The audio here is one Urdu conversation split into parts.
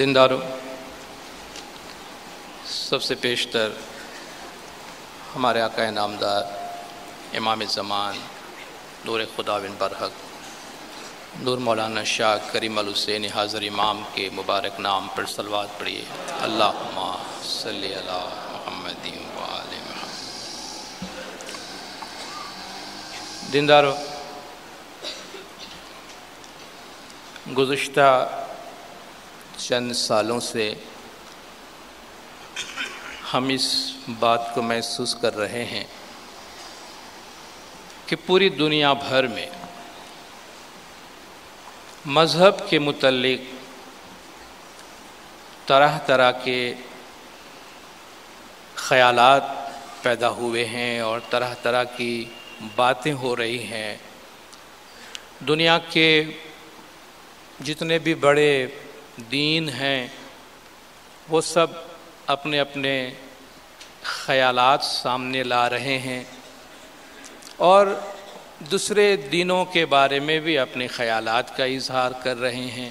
دینداروں، سب سے پیشتر ہمارے آقا نامدار امام زمان نور خدا بن برحق نور مولانا شاہ کریم الحسین حاضر امام کے مبارک نام پر صلوات پڑھیے۔ اللہم صلی علی محمد و آل محمد۔ دینداروں، گزشتہ چند سالوں سے ہم اس بات کو محسوس کر رہے ہیں کہ پوری دنیا بھر میں مذہب کے متعلق طرح طرح کے خیالات پیدا ہوئے ہیں اور طرح طرح کی باتیں ہو رہی ہیں۔ دنیا کے جتنے بھی بڑے دین ہیں وہ سب اپنے اپنے خیالات سامنے لا رہے ہیں اور دوسرے دینوں کے بارے میں بھی اپنے خیالات کا اظہار کر رہے ہیں۔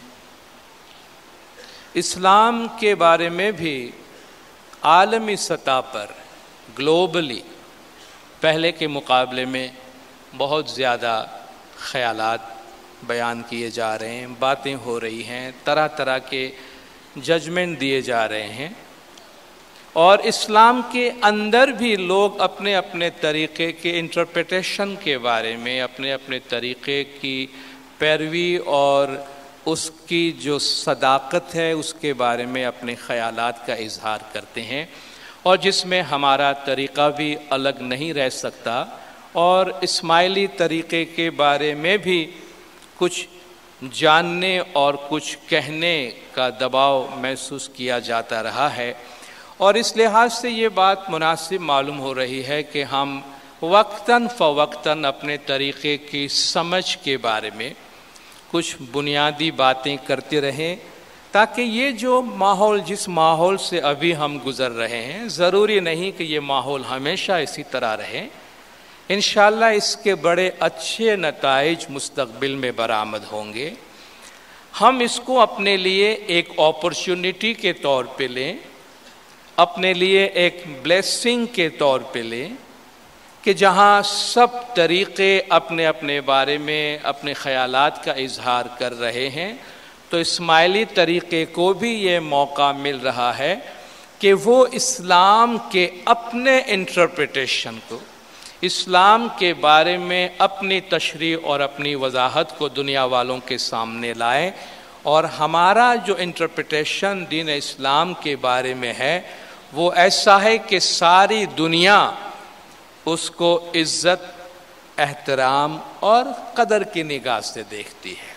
اسلام کے بارے میں بھی عالمی سطح پر گلوبلی پہلے کے مقابلے میں بہت زیادہ خیالات بیان کیے جا رہے ہیں، باتیں ہو رہی ہیں، طرح طرح کے ججمنٹ دیے جا رہے ہیں، اور اسلام کے اندر بھی لوگ اپنے اپنے طریقے کے انٹرپریٹیشن کے بارے میں اپنے اپنے طریقے کی پیروی اور اس کی جو صداقت ہے اس کے بارے میں اپنے خیالات کا اظہار کرتے ہیں، اور جس میں ہمارا طریقہ بھی الگ نہیں رہ سکتا، اور اسماعیلی طریقے کے بارے میں بھی کچھ جاننے اور کچھ کہنے کا دباؤ محسوس کیا جاتا رہا ہے، اور اس لحاظ سے یہ بات مناسب معلوم ہو رہی ہے کہ ہم وقتاً فوقتاً اپنے طریقے کی سمجھ کے بارے میں کچھ بنیادی باتیں کرتے رہیں، تاکہ یہ جو ماحول جس ماحول سے ابھی ہم گزر رہے ہیں، ضروری نہیں کہ یہ ماحول ہمیشہ اسی طرح رہے، انشاءاللہ اس کے بڑے اچھے نتائج مستقبل میں برآمد ہوں گے۔ ہم اس کو اپنے لیے ایک اپرچونٹی کے طور پہ لیں، اپنے لیے ایک بلیسنگ کے طور پہ لیں، کہ جہاں سب طریقے اپنے اپنے بارے میں اپنے خیالات کا اظہار کر رہے ہیں، تو اسماعیلی طریقے کو بھی یہ موقع مل رہا ہے کہ وہ اسلام کے اپنے انٹرپریٹیشن کو، اسلام کے بارے میں اپنی تشریح اور اپنی وضاحت کو دنیا والوں کے سامنے لائیں، اور ہمارا جو انٹرپریٹیشن دین اسلام کے بارے میں ہے وہ ایسا ہے کہ ساری دنیا اس کو عزت، احترام اور قدر کی نگاہ سے دیکھتی ہے۔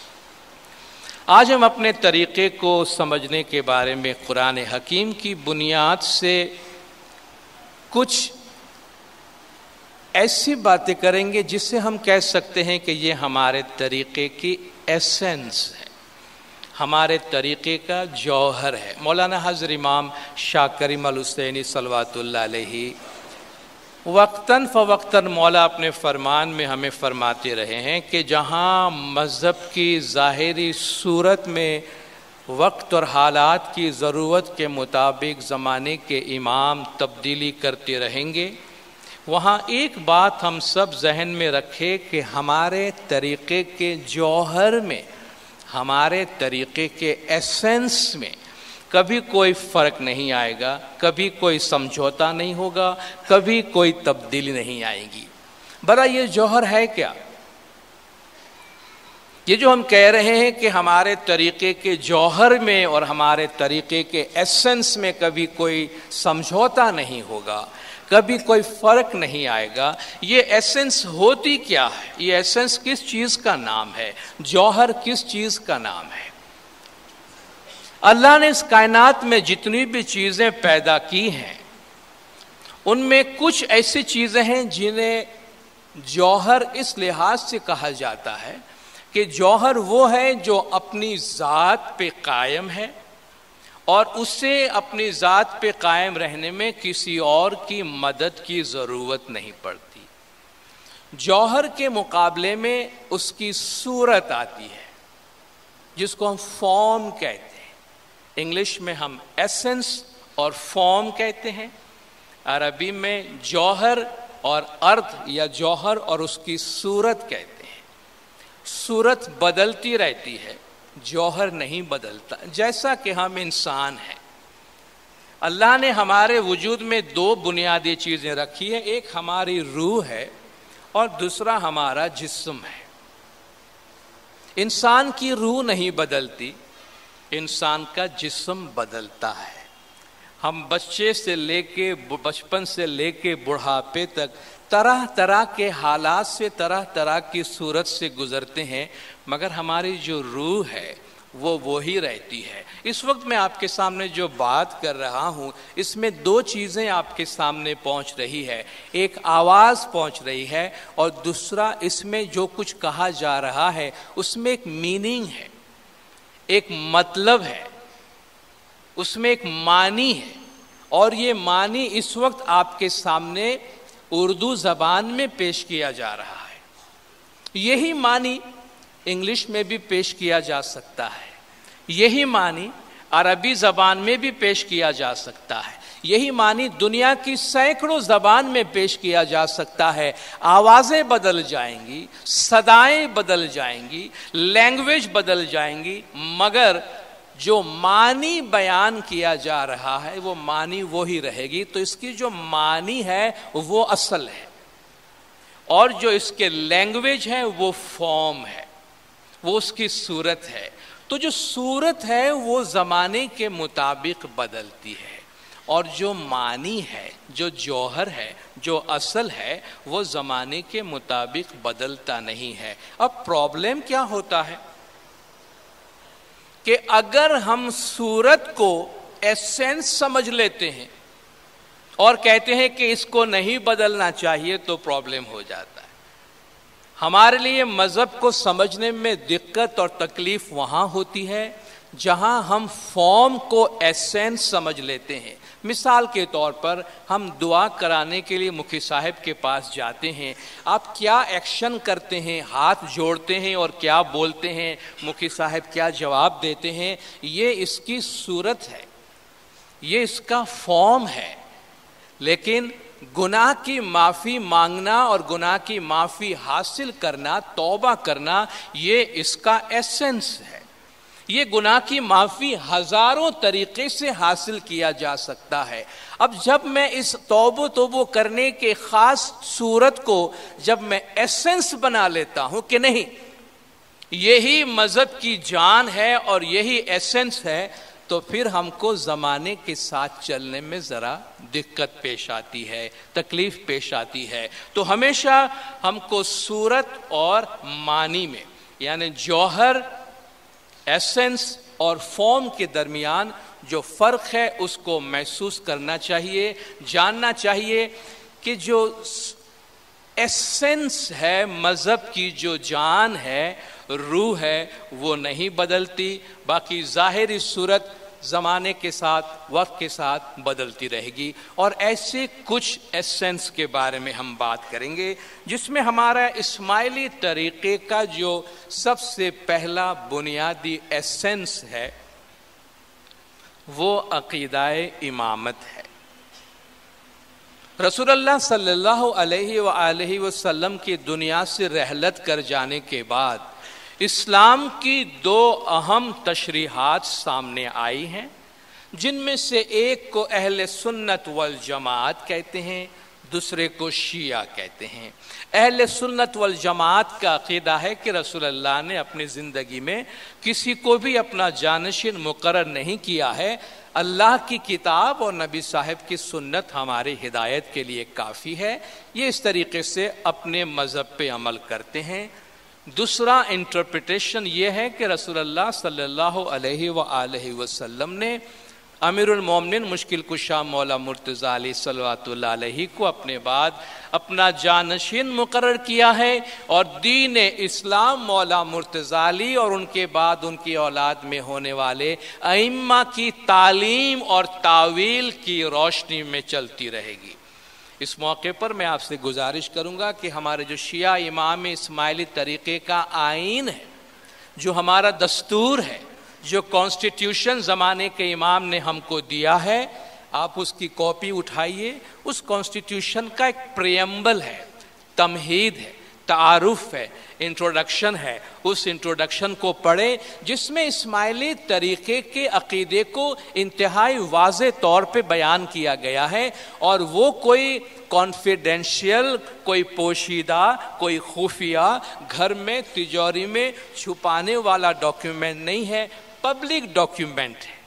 آج ہم اپنے طریقے کو سمجھنے کے بارے میں قرآن حکیم کی بنیاد سے کچھ ایسی باتیں کریں گے جس سے ہم کہہ سکتے ہیں کہ یہ ہمارے طریقے کی ایسنس ہے، ہمارے طریقے کا جوہر ہے۔ مولانا حضرت امام شاہ کریم الحسینی صلوات اللہ علیہ وقتاً فوقتاً مولا اپنے فرمان میں ہمیں فرماتے رہے ہیں کہ جہاں مذہب کی ظاہری صورت میں وقت اور حالات کی ضرورت کے مطابق زمانے کے امام تبدیلی کرتے رہیں گے، وہاں ایک بات ہم سب ذہن میں رکھے کہ ہمارے طریقے کے جوہر میں، ہمارے طریقے کے ایسنس میں کبھی کوئی فرق نہیں آئے گا، کبھی کوئی سمجھوتا نہیں ہوگا، کبھی کوئی تبدیلی نہیں آئے گی۔ برا یہ جوہر ہے کیا؟ یہ جو ہم کہہ رہے ہیں کہ ہمارے طریقے کے جوہر میں اور ہمارے طریقے کے ایسنس میں کبھی کوئی سمجھوتا نہیں ہوگا، کبھی کوئی فرق نہیں آئے گا، یہ ایسنس ہوتی کیا ہے؟ یہ ایسنس کس چیز کا نام ہے؟ جوہر کس چیز کا نام ہے؟ اللہ نے اس کائنات میں جتنی بھی چیزیں پیدا کی ہیں ان میں کچھ ایسی چیزیں ہیں جنہیں جوہر اس لحاظ سے کہا جاتا ہے کہ جوہر وہ ہے جو اپنی ذات پہ قائم ہے اور اسے اپنی ذات پہ قائم رہنے میں کسی اور کی مدد کی ضرورت نہیں پڑتی۔ جوہر کے مقابلے میں اس کی صورت آتی ہے جس کو ہم فارم کہتے ہیں، انگلش میں ہم ایسنس اور فارم کہتے ہیں، عربی میں جوہر اور ارتھ یا جوہر اور اس کی صورت کہتے ہیں۔ صورت بدلتی رہتی ہے، جوہر نہیں بدلتا، جیسا کہ ہم انسان ہیں۔ اللہ نے ہمارے وجود میں دو بنیادی چیزیں رکھی ہیں، ایک ہماری روح ہے اور دوسرا ہمارا جسم ہے۔ انسان کی روح نہیں بدلتی، انسان کا جسم بدلتا ہے۔ ہم بچپن سے لے کے بڑھاپے تک طرح طرح کے حالات سے، طرح طرح کی صورت سے گزرتے ہیں، مگر ہماری جو روح ہے وہ وہی رہتی ہے۔ اس وقت میں آپ کے سامنے جو بات کر رہا ہوں، اس میں دو چیزیں آپ کے سامنے پہنچ رہی ہے، ایک آواز پہنچ رہی ہے اور دوسرا اس میں جو کچھ کہا جا رہا ہے اس میں ایک میننگ ہے، ایک مطلب ہے، اس میں ایک معنی ہے، اور یہ معنی اس وقت آپ کے سامنے اردو زبان میں پیش کیا جا رہا ہے۔ یہی معنی انگلش میں بھی پیش کیا جا سکتا ہے، یہی معنی عربی زبان میں بھی پیش کیا جا سکتا ہے، یہی معنی دنیا کی سینکڑوں زبان میں پیش کیا جا سکتا ہے۔ آوازیں بدل جائیں گی، صدائیں بدل جائیں گی، لینگویج بدل جائیں گی، مگر جو معنی بیان کیا جا رہا ہے وہ معنی وہی رہے گی۔ تو اس کی جو معنی ہے وہ اصل ہے، اور جو اس کے لینگویج ہے وہ فارم ہے، وہ اس کی صورت ہے۔ تو جو صورت ہے وہ زمانے کے مطابق بدلتی ہے، اور جو معنی ہے، جو جوہر ہے، جو اصل ہے، وہ زمانے کے مطابق بدلتا نہیں ہے۔ اب پرابلم کیا ہوتا ہے کہ اگر ہم صورت کو ایسنس سمجھ لیتے ہیں اور کہتے ہیں کہ اس کو نہیں بدلنا چاہیے تو پرابلم ہو جاتا ہے۔ ہمارے لیے مذہب کو سمجھنے میں دقت اور تکلیف وہاں ہوتی ہے جہاں ہم فارم کو ایسنس سمجھ لیتے ہیں۔ مثال کے طور پر ہم دعا کرانے کے لیے مفتی صاحب کے پاس جاتے ہیں، آپ کیا ایکشن کرتے ہیں، ہاتھ جوڑتے ہیں اور کیا بولتے ہیں، مفتی صاحب کیا جواب دیتے ہیں، یہ اس کی صورت ہے، یہ اس کا فارم ہے۔ لیکن گناہ کی معافی مانگنا اور گناہ کی معافی حاصل کرنا، توبہ کرنا، یہ اس کا ایسنس ہے۔ یہ گناہ کی معافی ہزاروں طریقے سے حاصل کیا جا سکتا ہے۔ اب جب میں اس توبہ کرنے کے خاص صورت کو جب میں ایسنس بنا لیتا ہوں کہ نہیں یہی مذہب کی جان ہے اور یہی ایسنس ہے، تو پھر ہم کو زمانے کے ساتھ چلنے میں ذرا دقت پیش آتی ہے، تکلیف پیش آتی ہے۔ تو ہمیشہ ہم کو صورت اور معنی میں، یعنی جوہر، ایسنس اور فارم کے درمیان جو فرق ہے اس کو محسوس کرنا چاہیے، جاننا چاہیے کہ جو ایسنس ہے، مذہب کی جو جان ہے، روح ہے، وہ نہیں بدلتی، باقی ظاہری صورت زمانے کے ساتھ، وقت کے ساتھ بدلتی رہے گی۔ اور ایسے کچھ ایسنس کے بارے میں ہم بات کریں گے جس میں ہمارا اسماعیلی طریقے کا جو سب سے پہلا بنیادی ایسنس ہے وہ عقیدہ امامت ہے۔ رسول اللہ صلی اللہ علیہ وآلہ وسلم کی دنیا سے رحلت کر جانے کے بعد اسلام کی دو اہم تشریحات سامنے آئی ہیں، جن میں سے ایک کو اہل سنت والجماعت کہتے ہیں، دوسرے کو شیعہ کہتے ہیں۔ اہل سنت والجماعت کا عقیدہ ہے کہ رسول اللہ نے اپنی زندگی میں کسی کو بھی اپنا جانشین مقرر نہیں کیا ہے، اللہ کی کتاب اور نبی صاحب کی سنت ہماری ہدایت کے لیے کافی ہے، یہ اس طریقے سے اپنے مذہب پہ عمل کرتے ہیں۔ دوسرا انٹرپریٹیشن یہ ہے کہ رسول اللہ صلی اللہ علیہ وآلہ وسلم نے امیر المومنین مشکل کشا مولا مرتضی علیہ صلوات اللہ علیہ کو اپنے بعد اپنا جانشین مقرر کیا ہے، اور دین اسلام مولا مرتضی علی اور ان کے بعد ان کی اولاد میں ہونے والے ائمہ کی تعلیم اور تعویل کی روشنی میں چلتی رہے گی۔ اس موقع پر میں آپ سے گزارش کروں گا کہ ہمارے جو شیعہ امام اسماعیلی طریقے کا آئین ہے، جو ہمارا دستور ہے، جو کانسٹیٹیوشن زمانے کے امام نے ہم کو دیا ہے، آپ اس کی کاپی اٹھائیے. اس کانسٹیٹیوشن کا ایک پریمبل ہے، تمہید ہے، تعارف ہے، انٹروڈکشن ہے. اس انٹروڈکشن کو پڑھیں جس میں اسماعیلی طریقے کے عقیدے کو انتہائی واضح طور پہ بیان کیا گیا ہے، اور وہ کوئی کانفیڈینشیل، کوئی پوشیدہ، کوئی خفیہ، گھر میں تجوری میں چھپانے والا ڈاکیومنٹ نہیں ہے، پبلک ڈاکیومنٹ ہے.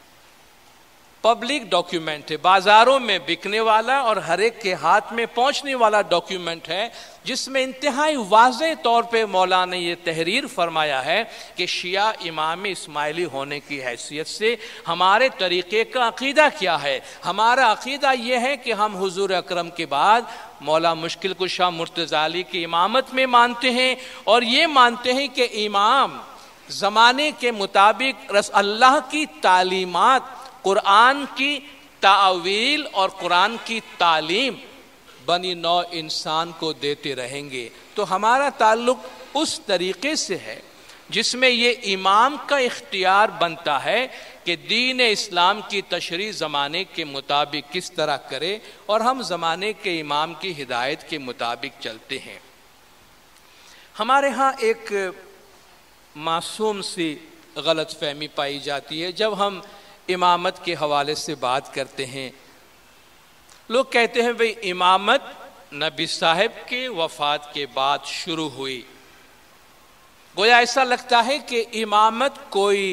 پبلک ڈاکیومنٹ ہے، بازاروں میں بکنے والا اور ہر ایک کے ہاتھ میں پہنچنے والا ڈاکیومنٹ ہے، جس میں انتہائی واضح طور پہ مولانا نے یہ تحریر فرمایا ہے کہ شیعہ امام اسماعیلی ہونے کی حیثیت سے ہمارے طریقے کا عقیدہ کیا ہے. ہمارا عقیدہ یہ ہے کہ ہم حضور اکرم کے بعد مولا مشکل کشا مرتضی علی کی امامت میں مانتے ہیں، اور یہ مانتے ہیں کہ امام زمانے کے مطابق اللہ کی تعلیمات، قرآن کی تعویل اور قرآن کی تعلیم بنی نوع انسان کو دیتے رہیں گے. تو ہمارا تعلق اس طریقے سے ہے جس میں یہ امام کا اختیار بنتا ہے کہ دین اسلام کی تشریح زمانے کے مطابق کس طرح کرے، اور ہم زمانے کے امام کی ہدایت کے مطابق چلتے ہیں. ہمارے ہاں ایک معصوم سی غلط فہمی پائی جاتی ہے جب ہم امامت کے حوالے سے بات کرتے ہیں. لوگ کہتے ہیں بھئی امامت نبی صاحب کے وفات کے بعد شروع ہوئی. گویا ایسا لگتا ہے کہ امامت کوئی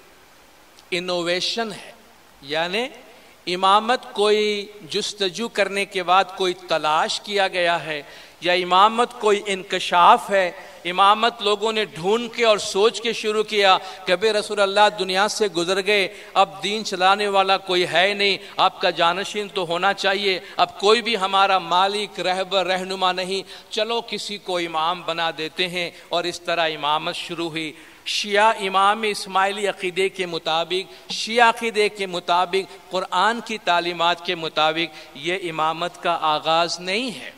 انوویشن ہے، یعنی امامت کوئی جستجو کرنے کے بعد کوئی تلاش کیا گیا ہے، یا امامت کوئی انکشاف ہے. امامت لوگوں نے ڈھونڈ کے اور سوچ کے شروع کیا کہ بھئی رسول اللہ دنیا سے گزر گئے، اب دین چلانے والا کوئی ہے نہیں، آپ کا جانشین تو ہونا چاہیے، اب کوئی بھی ہمارا مالک، رہبر، رہنما نہیں، چلو کسی کو امام بنا دیتے ہیں. اور اس طرح امامت شروع ہوئی. شیعہ امام اسماعیلی عقیدے کے مطابق، شیعہ عقیدے کے مطابق، قرآن کی تعلیمات کے مطابق یہ امامت کا آغاز نہیں ہے.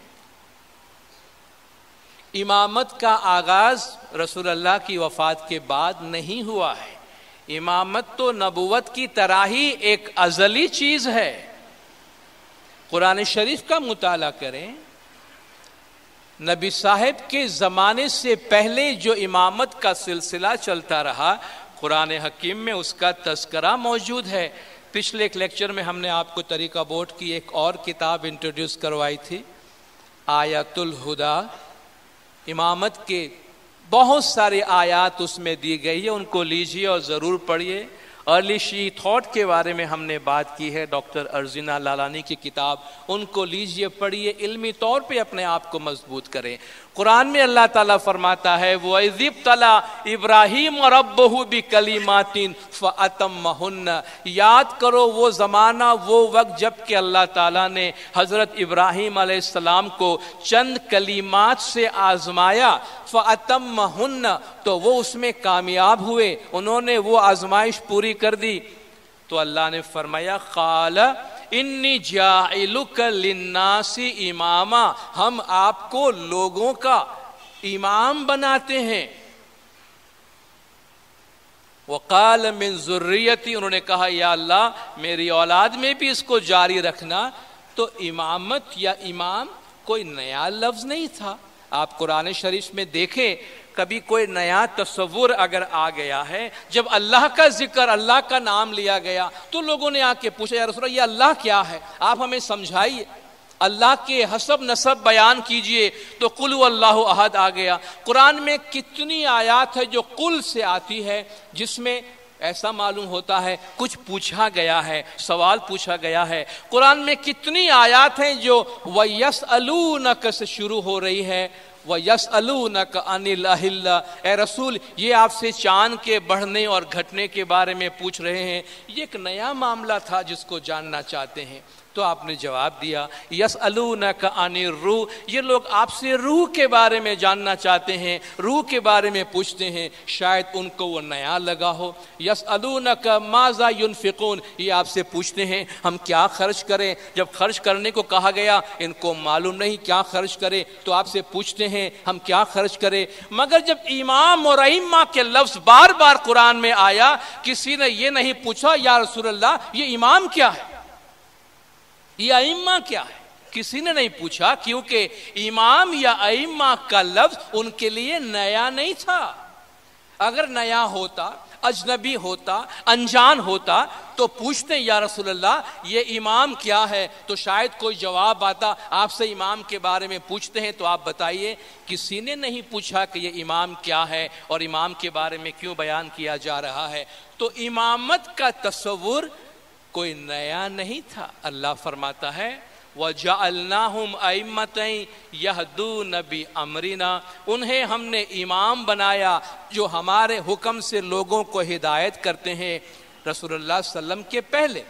امامت کا آغاز رسول اللہ کی وفات کے بعد نہیں ہوا ہے. امامت تو نبوت کی طرح ہی ایک ازلی چیز ہے. قرآن شریف کا مطالعہ کریں، نبی صاحب کے زمانے سے پہلے جو امامت کا سلسلہ چلتا رہا، قرآن حکیم میں اس کا تذکرہ موجود ہے. پچھلے ایک لیکچر میں ہم نے آپ کو طریقہ بورڈ کی ایک اور کتاب انٹروڈیوس کروائی تھی، آیات الہدا. امامت کے بہت سارے آیات اس میں دی گئی ہے، ان کو لیجئے اور ضرور پڑھیے. ارلی شیعی تھاٹ کے بارے میں ہم نے بات کی ہے، ڈاکٹر ارزینہ لالانی کی کتاب، ان کو لیجئے پڑھیے، علمی طور پہ اپنے آپ کو مضبوط کریں. قرآن میں اللہ تعالیٰ فرماتا ہے وَإِذِ ابْتَلَىٰ إِبْرَاهِيمَ رَبُّهُ بِكَلِمَاتٍ فَأَتَمَّهُنَّ. یاد کرو وہ زمانہ، وہ وقت جب کہ اللہ تعالیٰ نے حضرت ابراہیم علیہ السلام کو چند کلمات سے آزمایا. فَأَتَمَّهُنَّ، تو وہ اس میں کامیاب ہوئے، انہوں نے وہ آزمائش پوری کر دی. تو اللہ نے فرمایا قال انی جاعلک للناس اماما، ہم آپ کو لوگوں کا امام بناتے ہیں. وقال من ذریتی، انہوں نے کہا یا اللہ میری اولاد میں بھی اس کو جاری رکھنا. تو امامت یا امام کوئی نیا لفظ نہیں تھا. آپ قرآن شریف میں دیکھیں، کبھی کوئی نیا تصور اگر آ گیا ہے، جب اللہ کا ذکر، اللہ کا نام لیا گیا تو لوگوں نے آ کے پوچھا یا رسول اللہ یہ اللہ کیا ہے، آپ ہمیں سمجھائیے، اللہ کے حسب نسب بیان کیجئے. تو قل هو اللہ احد آ گیا. قرآن میں کتنی آیات ہے جو قل سے آتی ہے، جس میں ایسا معلوم ہوتا ہے کچھ پوچھا گیا ہے، سوال پوچھا گیا ہے. قرآن میں کتنی آیات ہیں جو وَيَسْأَلُونَكَ سے شروع ہو رہی ہے، وَيَسْأَلُونَكَ عَنِ الْأَهِلَّةِ، اے رسول یہ آپ سے چاند کے بڑھنے اور گھٹنے کے بارے میں پوچھ رہے ہیں. یہ ایک نیا معاملہ تھا جس کو جاننا چاہتے ہیں. تو آپ نے جواب دیا یسألونک عن الروح، یہ لوگ آپ سے روح کے بارے میں جاننا چاہتے ہیں، روح کے بارے میں پوچھتے ہیں، شاید ان کو وہ نیا لگا ہو۔ یسألونک ماذا ينفقون، یہ آپ سے پوچھتے ہیں ہم کیا خرچ کریں۔ جب خرچ کرنے کو کہا گیا ان کو معلوم نہیں کیا خرچ کرے، تو آپ سے پوچھتے ہیں ہم کیا خرچ کریں۔ مگر جب امام اور ائمہ کے لفظ بار بار قرآن میں آیا، کسی نے یہ نہیں پوچھا یا رسول اللہ یہ امام کیا ہے، یہ ائمہ کیا ہے، کسی نے نہیں پوچھا، کیونکہ امام یا ائمہ کا لفظ ان کے لیے نیا نہیں تھا۔ اگر نیا ہوتا، اجنبی ہوتا، انجان ہوتا تو پوچھتے یا رسول اللہ یہ امام کیا ہے، تو شاید کوئی جواب آتا۔ آپ سے امام کے بارے میں پوچھتے ہیں تو آپ بتائیے، کسی نے نہیں پوچھا کہ یہ امام کیا ہے اور امام کے بارے میں کیوں بیان کیا جا رہا ہے۔ تو امامت کا تصور کوئی نیا نہیں تھا۔ اللہ فرماتا ہے وَجَعَلْنَاهُمْ أَئِمَّةً يَهْدُونَ بِأَمْرِنَا، انہیں ہم نے امام بنایا جو ہمارے حکم سے لوگوں کو ہدایت کرتے ہیں۔ رسول اللہ صلی اللہ علیہ وسلم کے پہلے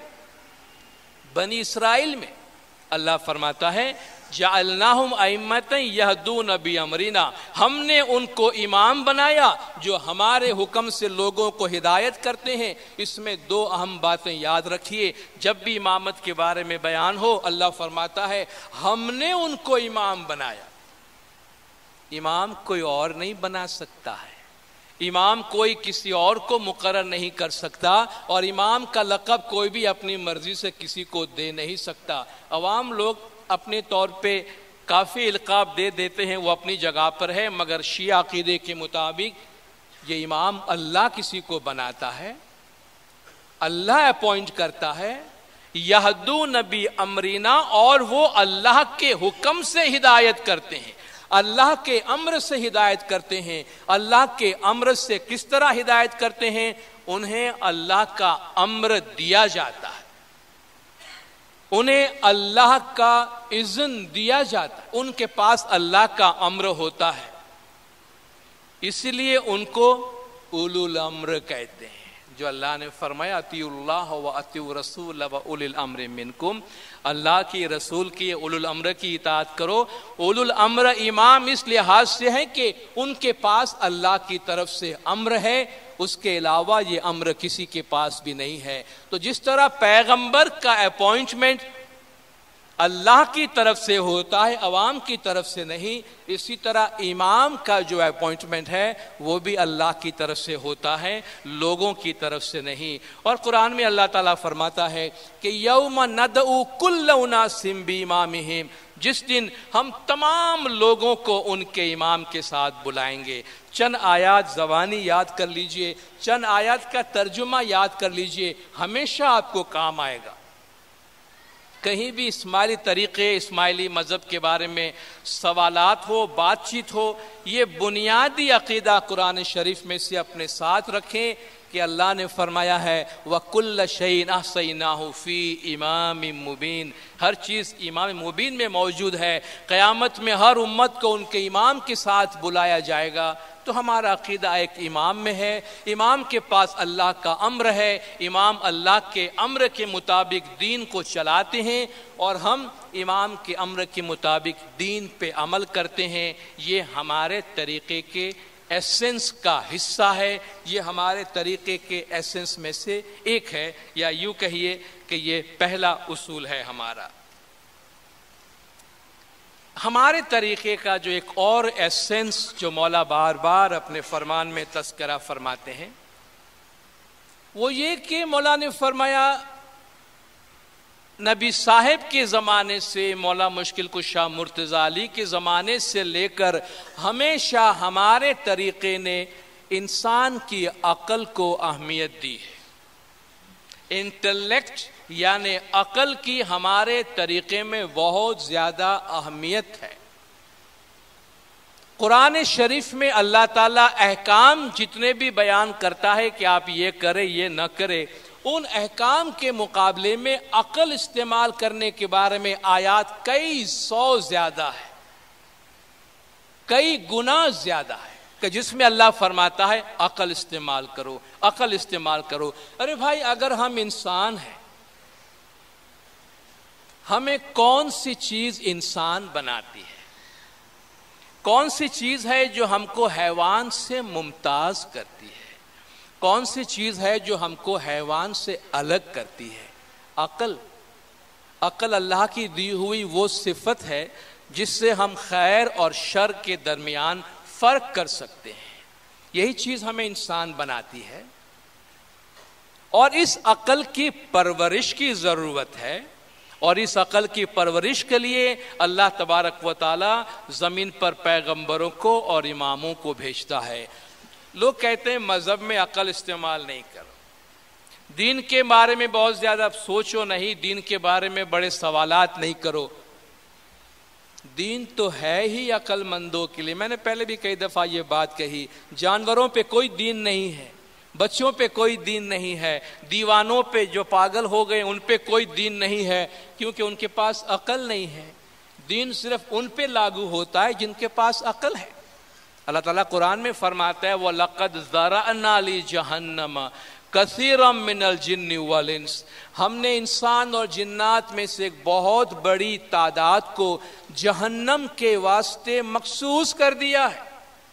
بنی اسرائیل میں اللہ فرماتا ہے جعلناہم ائمۃ یہدون بامرنا، ہم نے ان کو امام بنایا جو ہمارے حکم سے لوگوں کو ہدایت کرتے ہیں۔ اس میں دو اہم باتیں یاد رکھیے، جب بھی امامت کے بارے میں بیان ہو اللہ فرماتا ہے ہم نے ان کو امام بنایا۔ امام کوئی اور نہیں بنا سکتا ہے، امام کوئی کسی اور کو مقرر نہیں کر سکتا، اور امام کا لقب کوئی بھی اپنی مرضی سے کسی کو دے نہیں سکتا۔ عوام لوگ اپنے طور پہ کافی القاب دے دیتے ہیں، وہ اپنی جگہ پر ہے، مگر شیعہ عقیدے کے مطابق یہ امام اللہ کسی کو بناتا ہے، اللہ اپوائنٹ کرتا ہے۔ یہدون بامرنا، اور وہ اللہ کے حکم سے ہدایت کرتے ہیں، اللہ کے امر سے ہدایت کرتے ہیں۔ اللہ کے امر سے کس طرح ہدایت کرتے ہیں؟ انہیں اللہ کا امر دیا جاتا ہے، انہیں اللہ کا اذن دیا جاتا ہے، ان کے پاس اللہ کا امر ہوتا ہے، اس لیے ان کو اولو الامر کہتے ہیں۔ جو اللہ نے فرمایا اطیعوا اللہ و اطیعوا الرسول و اولی الامر منکم، اللہ کی رسول کی اولو الامر کی اطاعت کرو۔ اولو الامر امام اس لحاظ سے ہے کہ ان کے پاس اللہ کی طرف سے امر ہے، اس کے علاوہ یہ امر کسی کے پاس بھی نہیں ہے۔ تو جس طرح پیغمبر کا اپوائنٹمنٹ اللہ کی طرف سے ہوتا ہے، عوام کی طرف سے نہیں، اسی طرح امام کا جو اپوائنٹمنٹ ہے وہ بھی اللہ کی طرف سے ہوتا ہے، لوگوں کی طرف سے نہیں۔ اور قرآن میں اللہ تعالیٰ فرماتا ہے کہ یوم ندعو کل اناس بامامہم، جس دن ہم تمام لوگوں کو ان کے امام کے ساتھ بلائیں گے۔ چند آیات زبانی یاد کر لیجئے، چند آیات کا ترجمہ یاد کر لیجئے، ہمیشہ آپ کو کام آئے گا۔ کہیں بھی اسماعیلی طریقے، اسماعیلی مذہب کے بارے میں سوالات ہو، بات چیت ہو، یہ بنیادی عقیدہ قرآن شریف میں سے اپنے ساتھ رکھیں کہ اللہ نے فرمایا ہے وَكُلَّ شَيْءٍ أَحْصَيْنَاهُ فِي إِمَامٍ مُبِينٍ، ہر چیز امام مبین میں موجود ہے۔ قیامت میں ہر امت کو ان کے امام کے ساتھ بلایا جائے گا۔ تو ہمارا عقیدہ ایک امام میں ہے، امام کے پاس اللہ کا امر ہے، امام اللہ کے امر کے مطابق دین کو چلاتے ہیں، اور ہم امام کے امر کے مطابق دین پہ عمل کرتے ہیں۔ یہ ہمارے طریقے کے ایسنس کا حصہ ہے، یہ ہمارے طریقے کے ایسنس میں سے ایک ہے، یا یوں کہیے کہ یہ پہلا اصول ہے ہمارا۔ ہمارے طریقے کا جو ایک اور ایسنس جو مولا بار بار اپنے فرمان میں تذکرہ فرماتے ہیں وہ یہ کہ مولا نے فرمایا نبی صاحب کے زمانے سے، مولا مشکل کشا مرتضی علی کے زمانے سے لے کر ہمیشہ ہمارے طریقے نے انسان کی عقل کو اہمیت دی ہے۔ انٹلیکٹ یعنی عقل کی ہمارے طریقے میں بہت زیادہ اہمیت ہے۔ قرآن شریف میں اللہ تعالیٰ احکام جتنے بھی بیان کرتا ہے کہ آپ یہ کریں یہ نہ کریں، ان احکام کے مقابلے میں عقل استعمال کرنے کے بارے میں آیات کئی سو زیادہ ہے، کئی گنا زیادہ ہے، کہ جس میں اللہ فرماتا ہے عقل استعمال کرو، عقل استعمال کرو۔ ارے بھائی اگر ہم انسان ہیں ہمیں کون سی چیز انسان بناتی ہے؟ کون سی چیز ہے جو ہم کو حیوان سے ممتاز کرتی ہے؟ کون سی چیز ہے جو ہم کو حیوان سے الگ کرتی ہے؟ عقل۔ عقل اللہ کی دی ہوئی وہ صفت ہے جس سے ہم خیر اور شر کے درمیان فرق کر سکتے ہیں۔ یہی چیز ہمیں انسان بناتی ہے، اور اس عقل کی پرورش کی ضرورت ہے، اور اس عقل کی پرورش کے لیے اللہ تبارک و تعالی زمین پر پیغمبروں کو اور اماموں کو بھیجتا ہے۔ لوگ کہتے ہیں مذہب میں عقل استعمال نہیں کرو، دین کے بارے میں بہت زیادہ سوچو نہیں، دین کے بارے میں بڑے سوالات نہیں کرو۔ دین تو ہے ہی عقل مندوں کے لیے۔ میں نے پہلے بھی کئی دفعہ یہ بات کہی، جانوروں پہ کوئی دین نہیں ہے، بچوں پہ کوئی دین نہیں ہے، دیوانوں پہ جو پاگل ہو گئے ان پہ کوئی دین نہیں ہے، کیونکہ ان کے پاس عقل نہیں ہے۔ دین صرف ان پہ لاگو ہوتا ہے جن کے پاس عقل ہے۔ اللہ تعالیٰ قرآن میں فرماتا ہے وَلَقَدْ ذَرَأْنَا لِجَهَنَّمَ كَثِيرًا مِنَ الْجِنِّ وَالْإِنسِ، ہم نے انسان اور جنات میں سے ایک بہت بڑی تعداد کو جہنم کے واسطے مخصوص کر دیا ہے۔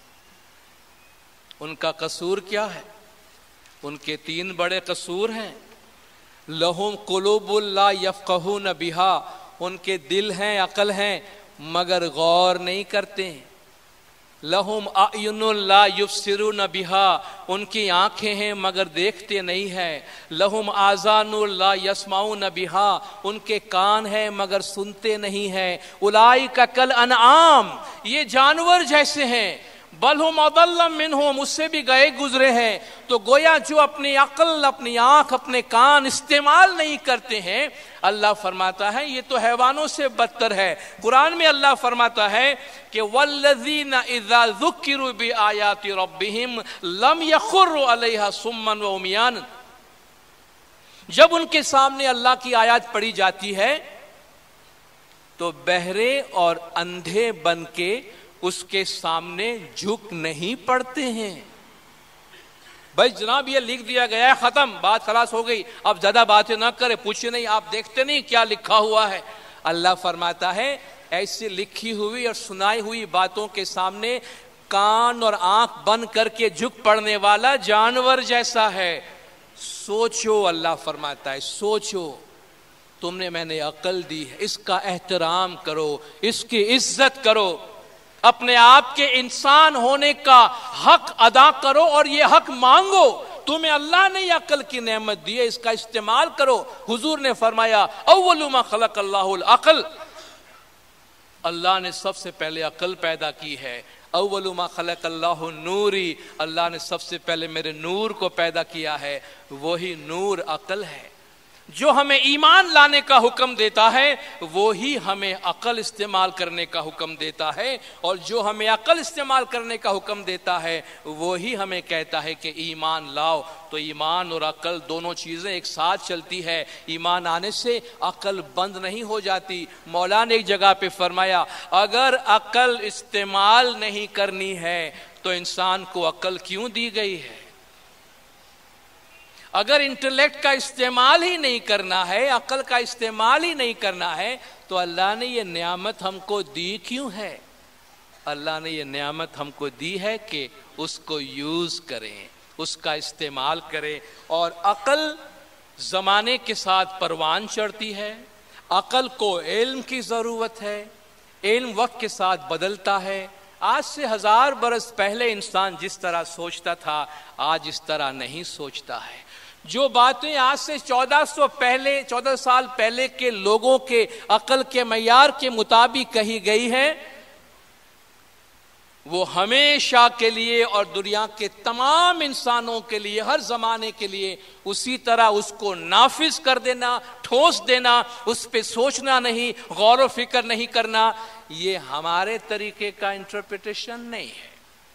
ان کا قصور کیا ہے؟ ان کے 3 بڑے قصور ہیں۔ لہم قلوب لا یفقہون بہا، ان کے دل ہیں، عقل ہیں، مگر غور نہیں کرتے ہیں۔ لہم اعین لا یبصرون بہا، ان کی آنکھیں ہیں مگر دیکھتے نہیں ہیں۔ لہم آذان لا یسمعون بہا، ان کے کان ہیں مگر سنتے نہیں ہیں۔ اولئک کالانعام، یہ جانور جیسے ہیں، بل ہم اضل منہم، اس سے بھی گئے گزرے ہیں۔ تو گویا جو اپنی عقل، اپنی آنکھ، اپنے کان استعمال نہیں کرتے ہیں، اللہ فرماتا ہے یہ تو حیوانوں سے بدتر ہے۔ قرآن میں اللہ فرماتا ہے کہ والذین اذا ذکروا بآیات ربہم لم یخروا علیہا صما وعمیانا، جب ان کے سامنے اللہ کی آیات پڑھی جاتی ہے تو بہرے اور اندھے بن کے اس کے سامنے جھک نہیں پڑتے ہیں۔ بھائی جناب یہ لکھ دیا گیا ہے، ختم، بات خلاص ہو گئی، اب زیادہ باتیں نہ کرے، پوچھے نہیں، آپ دیکھتے نہیں کیا لکھا ہوا ہے۔ اللہ فرماتا ہے ایسی لکھی ہوئی اور سنائی ہوئی باتوں کے سامنے کان اور آنکھ بند کر کے جھک پڑنے والا جانور جیسا ہے۔ سوچو، اللہ فرماتا ہے سوچو، تم نے میں نے عقل دی ہے، اس کا احترام کرو، اس کی عزت کرو، اپنے آپ کے انسان ہونے کا حق ادا کرو اور یہ حق مانگو۔ تمہیں اللہ نے یہ عقل کی نعمت دی ہے، اس کا استعمال کرو۔ حضور نے فرمایا اول ما خلق اللہ العقل، اللہ نے سب سے پہلے عقل پیدا کی ہے۔ اول ما خلق اللہ نوری، اللہ نے سب سے پہلے میرے نور کو پیدا کیا ہے، وہی نور عقل ہے۔ جو ہمیں ایمان لانے کا حکم دیتا ہے وہی ہمیں عقل استعمال کرنے کا حکم دیتا ہے، اور جو ہمیں عقل استعمال کرنے کا حکم دیتا ہے وہی ہمیں کہتا ہے کہ ایمان لاؤ۔ تو ایمان اور عقل دونوں چیزیں ایک ساتھ چلتی ہے، ایمان آنے سے عقل بند نہیں ہو جاتی۔ مولا نے ایک جگہ پہ فرمایا اگر عقل استعمال نہیں کرنی ہے تو انسان کو عقل کیوں دی گئی ہے؟ اگر انٹلیکٹ کا استعمال ہی نہیں کرنا ہے، عقل کا استعمال ہی نہیں کرنا ہے، تو اللہ نے یہ نعمت ہم کو دی کیوں ہے؟ اللہ نے یہ نعمت ہم کو دی ہے کہ اس کو یوز کریں، اس کا استعمال کریں۔ اور عقل زمانے کے ساتھ پروان چڑھتی ہے، عقل کو علم کی ضرورت ہے، علم وقت کے ساتھ بدلتا ہے۔ آج سے 1000 برس پہلے انسان جس طرح سوچتا تھا آج اس طرح نہیں سوچتا ہے۔ جو باتیں آج سے 1400 سال پہلے کے لوگوں کے عقل کے معیار کے مطابق کہی گئی ہے، وہ ہمیشہ کے لیے اور دنیا کے تمام انسانوں کے لیے ہر زمانے کے لیے اسی طرح اس کو نافذ کر دینا، ٹھوس دینا، اس پہ سوچنا نہیں، غور و فکر نہیں کرنا، یہ ہمارے طریقے کا انٹرپریٹیشن نہیں ہے۔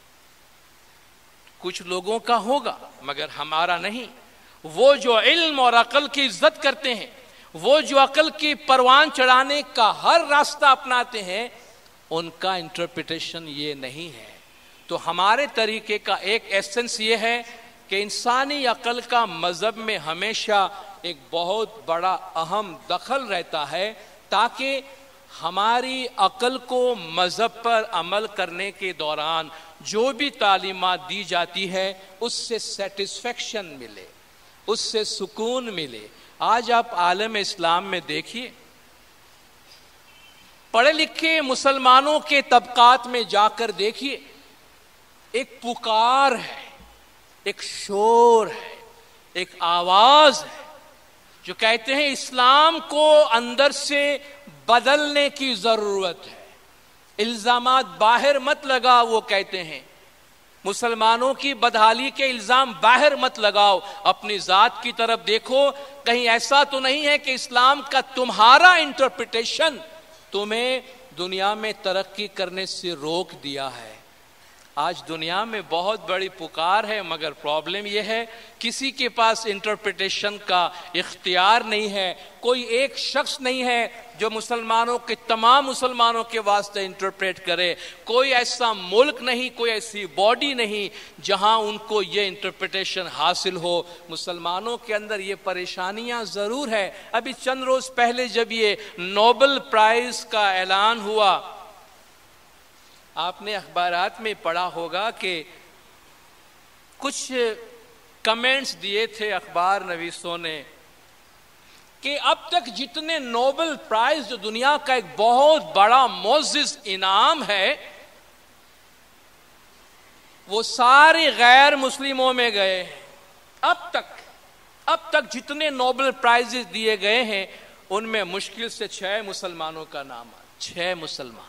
کچھ لوگوں کا ہوگا مگر ہمارا نہیں۔ وہ جو علم اور عقل کی عزت کرتے ہیں، وہ جو عقل کی پروان چڑھانے کا ہر راستہ اپناتے ہیں، ان کا انٹرپریٹیشن یہ نہیں ہے۔ تو ہمارے طریقے کا ایک ایسنس یہ ہے کہ انسانی عقل کا مذہب میں ہمیشہ ایک بہت بڑا اہم دخل رہتا ہے، تاکہ ہماری عقل کو مذہب پر عمل کرنے کے دوران جو بھی تعلیمات دی جاتی ہے اس سے سیٹسفیکشن ملے، اس سے سکون ملے۔ آج آپ عالم اسلام میں دیکھیے، پڑھے لکھے مسلمانوں کے طبقات میں جا کر دیکھیے، ایک پکار ہے، ایک شور ہے، ایک آواز ہے جو کہتے ہیں اسلام کو اندر سے بدلنے کی ضرورت ہے، الزامات باہر مت لگا، وہ کہتے ہیں مسلمانوں کی بدحالی کے الزام باہر مت لگاؤ، اپنی ذات کی طرف دیکھو، کہیں ایسا تو نہیں ہے کہ اسلام کا تمہارا انٹرپریٹیشن تمہیں دنیا میں ترقی کرنے سے روک دیا ہے۔ آج دنیا میں بہت بڑی پکار ہے، مگر پرابلم یہ ہے کسی کے پاس انٹرپریٹیشن کا اختیار نہیں ہے، کوئی ایک شخص نہیں ہے جو مسلمانوں کے تمام مسلمانوں کے واسطے انٹرپریٹ کرے، کوئی ایسا ملک نہیں، کوئی ایسی باڈی نہیں جہاں ان کو یہ انٹرپریٹیشن حاصل ہو۔ مسلمانوں کے اندر یہ پریشانیاں ضرور ہے۔ ابھی چند روز پہلے جب یہ نوبل پرائز کا اعلان ہوا، آپ نے اخبارات میں پڑھا ہوگا کہ کچھ کمنٹس دیے تھے اخبار نویسوں نے کہ اب تک جتنے نوبل پرائز جو دنیا کا ایک بہت بڑا معزز انعام ہے وہ سارے غیر مسلموں میں گئے۔ اب تک جتنے نوبل پرائزز دیے گئے ہیں ان میں مشکل سے 6 مسلمانوں کا نام ہے، 6 مسلمان۔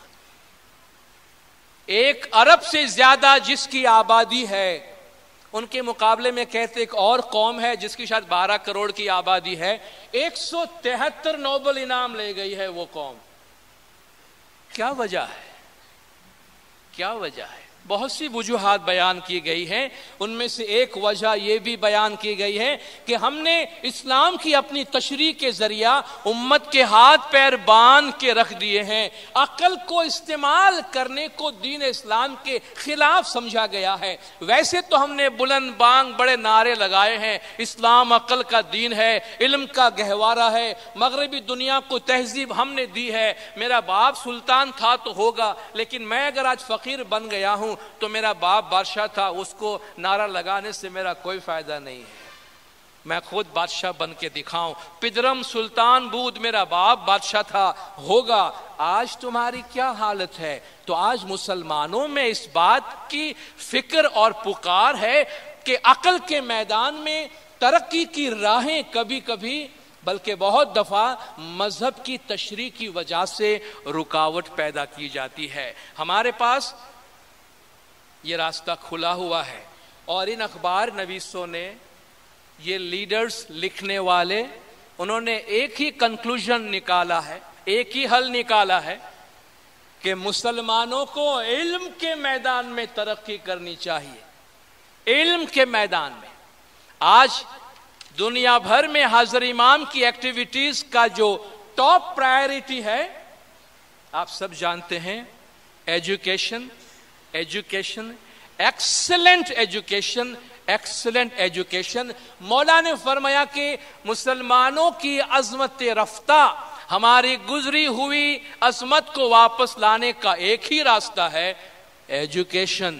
1 ارب سے زیادہ جس کی آبادی ہے، ان کے مقابلے میں کہتے ایک اور قوم ہے جس کی شاید 12 کروڑ کی آبادی ہے، 173 نوبل انعام لے گئی ہے وہ قوم۔ کیا وجہ ہے؟ کیا وجہ ہے؟ بہت سی وجوہات بیان کی گئی ہیں، ان میں سے ایک وجہ یہ بھی بیان کی گئی ہے کہ ہم نے اسلام کی اپنی تشریح کے ذریعہ امت کے ہاتھ پیر باندھ کے رکھ دیے ہیں۔ عقل کو استعمال کرنے کو دین اسلام کے خلاف سمجھا گیا ہے۔ ویسے تو ہم نے بلند بانگ بڑے نعرے لگائے ہیں، اسلام عقل کا دین ہے، علم کا گہوارہ ہے، مغربی دنیا کو تہذیب ہم نے دی ہے، میرا باپ سلطان تھا تو ہوگا، لیکن میں اگر آج فقیر بن گیا ہوں تو میرا باپ بادشاہ تھا، اس کو نعرہ لگانے سے میرا کوئی فائدہ نہیں ہے، میں خود بادشاہ بن کے دکھاؤں۔ پدرم سلطان بود، میرا باپ بادشاہ تھا، ہوگا۔ آج تمہاری کیا حالت ہے؟ تو آج مسلمانوں میں اس بات کی فکر اور پکار ہے کہ عقل کے میدان میں ترقی کی راہیں کبھی کبھی بلکہ بہت دفعہ مذہب کی تشریح کی وجہ سے رکاوٹ پیدا کی جاتی ہے۔ ہمارے پاس یہ راستہ کھلا ہوا ہے، اور ان اخبار نویسوں نے، یہ لیڈرز لکھنے والے، انہوں نے ایک ہی کنکلوژن نکالا ہے، ایک ہی حل نکالا ہے کہ مسلمانوں کو علم کے میدان میں ترقی کرنی چاہیے۔ علم کے میدان میں آج دنیا بھر میں حاضر امام کی ایکٹیویٹیز کا جو ٹاپ پرائیورٹی ہے، آپ سب جانتے ہیں، ایجوکیشن، ایکسلنٹ ایجوکیشن۔ مولا نے فرمایا کہ مسلمانوں کی عظمت رفتہ، ہماری گزری ہوئی عظمت کو واپس لانے کا ایک ہی راستہ ہے، ایجوکیشن۔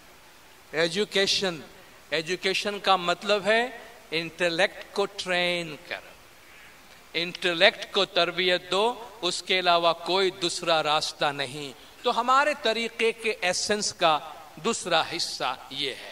ایجوکیشن کا مطلب ہے انٹلیکٹ کو ٹرین کر، انٹلیکٹ کو تربیت دو، اس کے علاوہ کوئی دوسرا راستہ نہیں۔ تو ہمارے طریقے کے ایسنس کا دوسرا حصہ یہ ہے۔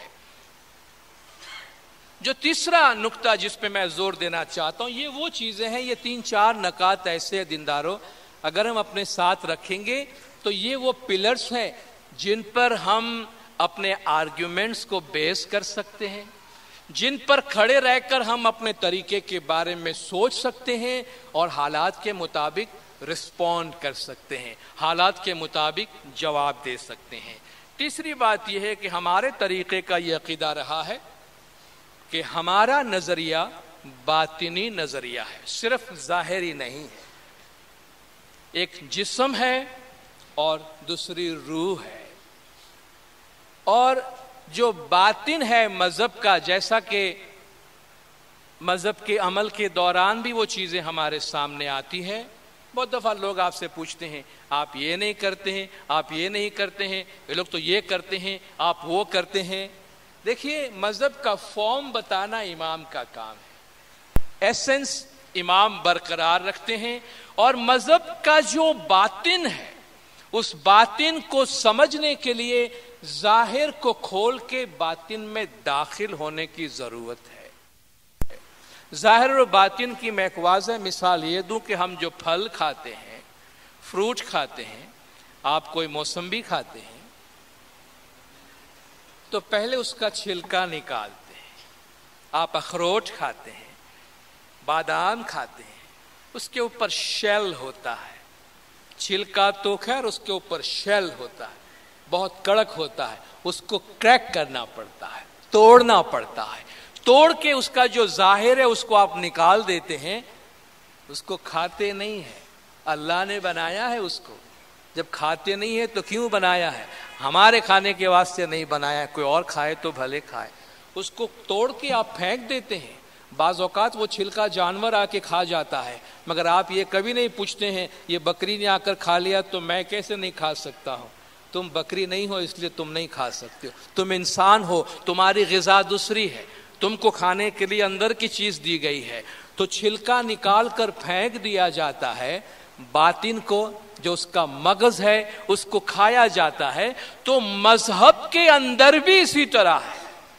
جو تیسرا نقطہ جس پہ میں زور دینا چاہتا ہوں، یہ وہ چیزیں ہیں، یہ 3-4 نکات ایسے دینداروں اگر ہم اپنے ساتھ رکھیں گے تو یہ وہ پلرز ہیں جن پر ہم اپنے آرگیومنٹس کو بیس کر سکتے ہیں، جن پر کھڑے رہ کر ہم اپنے طریقے کے بارے میں سوچ سکتے ہیں اور حالات کے مطابق رسپونڈ کر سکتے ہیں، حالات کے مطابق جواب دے سکتے ہیں۔ تیسری بات یہ ہے کہ ہمارے طریقے کا یہ عقیدہ رہا ہے کہ ہمارا نظریہ باطنی نظریہ ہے، صرف ظاہری نہیں ہے۔ ایک جسم ہے اور دوسری روح ہے، اور جو باطن ہے مذہب کا، جیسا کہ مذہب کے عمل کے دوران بھی وہ چیزیں ہمارے سامنے آتی ہیں، بہت دفعہ لوگ آپ سے پوچھتے ہیں آپ یہ نہیں کرتے ہیں، آپ یہ نہیں کرتے ہیں، یہ لوگ تو یہ کرتے ہیں، آپ وہ کرتے ہیں۔ دیکھیے مذہب کا فارم بتانا امام کا کام ہے، ایسنس امام برقرار رکھتے ہیں، اور مذہب کا جو باطن ہے اس باطن کو سمجھنے کے لیے ظاہر کو کھول کے باطن میں داخل ہونے کی ضرورت ہے۔ ظاہر و باطن کی میں ایک واضح مثال یہ دوں کہ ہم جو پھل کھاتے ہیں، فروٹ کھاتے ہیں، آپ کوئی موسمبی کھاتے ہیں تو پہلے اس کا چھلکا نکالتے ہیں، آپ اخروٹ کھاتے ہیں، بادام کھاتے ہیں، اس کے اوپر شیل ہوتا ہے، چھلکا تو خیر اس کے اوپر شیل ہوتا ہے، بہت کڑک ہوتا ہے، اس کو کریک کرنا پڑتا ہے، توڑنا پڑتا ہے، توڑ کے اس کا جو ظاہر ہے اس کو آپ نکال دیتے ہیں، اس کو کھاتے نہیں ہیں، اللہ نے بنایا ہے اس کو، جب کھاتے نہیں ہے تو کیوں بنایا ہے؟ ہمارے کھانے کے واسطے نہیں بنایا ہے، کوئی اور کھائے تو بھلے کھائے، اس کو توڑ کے آپ پھینک دیتے ہیں۔ بعض اوقات وہ چھلکا جانور آ کے کھا جاتا ہے، مگر آپ یہ کبھی نہیں پوچھتے ہیں یہ بکری نے آ کر کھا لیا تو میں کیسے نہیں کھا سکتا ہوں؟ تم بکری نہیں ہو اس لیے تم نہیں کھا سکتے ہو، تم انسان ہو، تمہاری غذا دوسری ہے، تم کو کھانے کے لیے اندر کی چیز دی گئی ہے، تو چھلکا نکال کر پھینک دیا جاتا ہے، باطن کو جو اس کا مغز ہے اس کو کھایا جاتا ہے۔ تو مذہب کے اندر بھی اسی طرح ہے،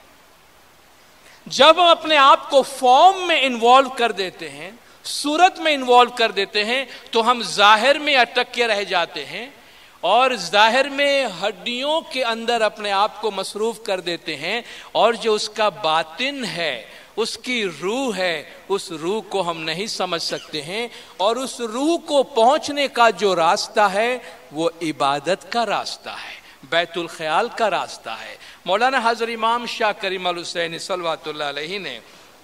جب ہم اپنے آپ کو فارم میں انوالو کر دیتے ہیں، صورت میں انوالو کر دیتے ہیں، تو ہم ظاہر میں اٹک کے رہ جاتے ہیں، اور ظاہر میں ہڈیوں کے اندر اپنے آپ کو مصروف کر دیتے ہیں، اور جو اس کا باطن ہے، اس کی روح ہے، اس روح کو ہم نہیں سمجھ سکتے ہیں، اور اس روح کو پہنچنے کا جو راستہ ہے وہ عبادت کا راستہ ہے، بیت الخیال کا راستہ ہے۔ مولانا حضرت امام شاہ کریم الحسینی صلوات اللہ علیہ نے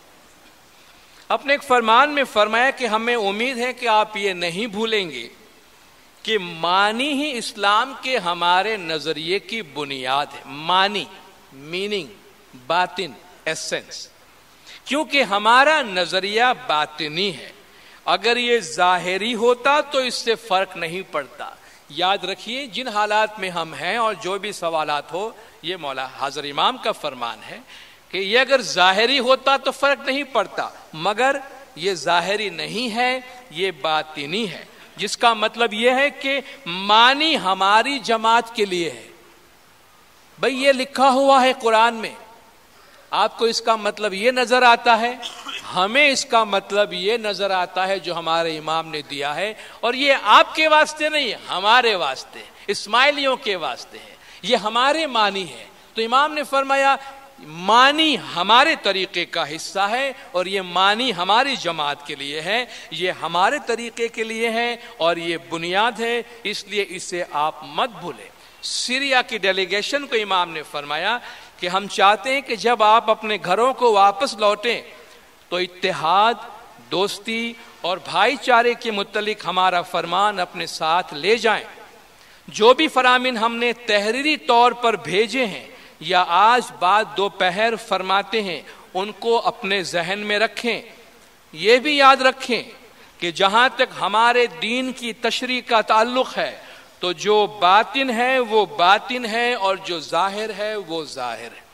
اپنے ایک فرمان میں فرمایا کہ ہمیں امید ہے کہ آپ یہ نہیں بھولیں گے کہ معنی ہی اسلام کے ہمارے نظریے کی بنیاد ہے، معنی، میننگ، باطن، ایسنس، کیونکہ ہمارا نظریہ باطنی ہے، اگر یہ ظاہری ہوتا تو اس سے فرق نہیں پڑتا۔ یاد رکھیے جن حالات میں ہم ہیں اور جو بھی سوالات ہو، یہ مولا حضرت امام کا فرمان ہے کہ یہ اگر ظاہری ہوتا تو فرق نہیں پڑتا، مگر یہ ظاہری نہیں ہے، یہ باطنی ہے، جس کا مطلب یہ ہے کہ معنی ہماری جماعت کے لیے ہے۔ بھئی یہ لکھا ہوا ہے قرآن میں، آپ کو اس کا مطلب یہ نظر آتا ہے، ہمیں اس کا مطلب یہ نظر آتا ہے جو ہمارے امام نے دیا ہے، اور یہ آپ کے واسطے نہیں ہے، ہمارے واسطے، اسماعیلیوں کے واسطے ہے، یہ ہمارے معنی ہے۔ تو امام نے فرمایا معنی ہمارے طریقے کا حصہ ہے، اور یہ معنی ہماری جماعت کے لیے ہے، یہ ہمارے طریقے کے لیے ہے، اور یہ بنیاد ہے، اس لیے اسے آپ مت بھولیں۔ سیریا کی ڈیلیگیشن کو امام نے فرمایا کہ ہم چاہتے ہیں کہ جب آپ اپنے گھروں کو واپس لوٹیں تو اتحاد، دوستی اور بھائی چارے کے متعلق ہمارا فرمان اپنے ساتھ لے جائیں۔ جو بھی فرامین ہم نے تحریری طور پر بھیجے ہیں یا آج بعد دوپہر فرماتے ہیں، ان کو اپنے ذہن میں رکھیں۔ یہ بھی یاد رکھیں کہ جہاں تک ہمارے دین کی تشریح کا تعلق ہے تو جو باطن ہے وہ باطن ہے، اور جو ظاہر ہے وہ ظاہر ہے۔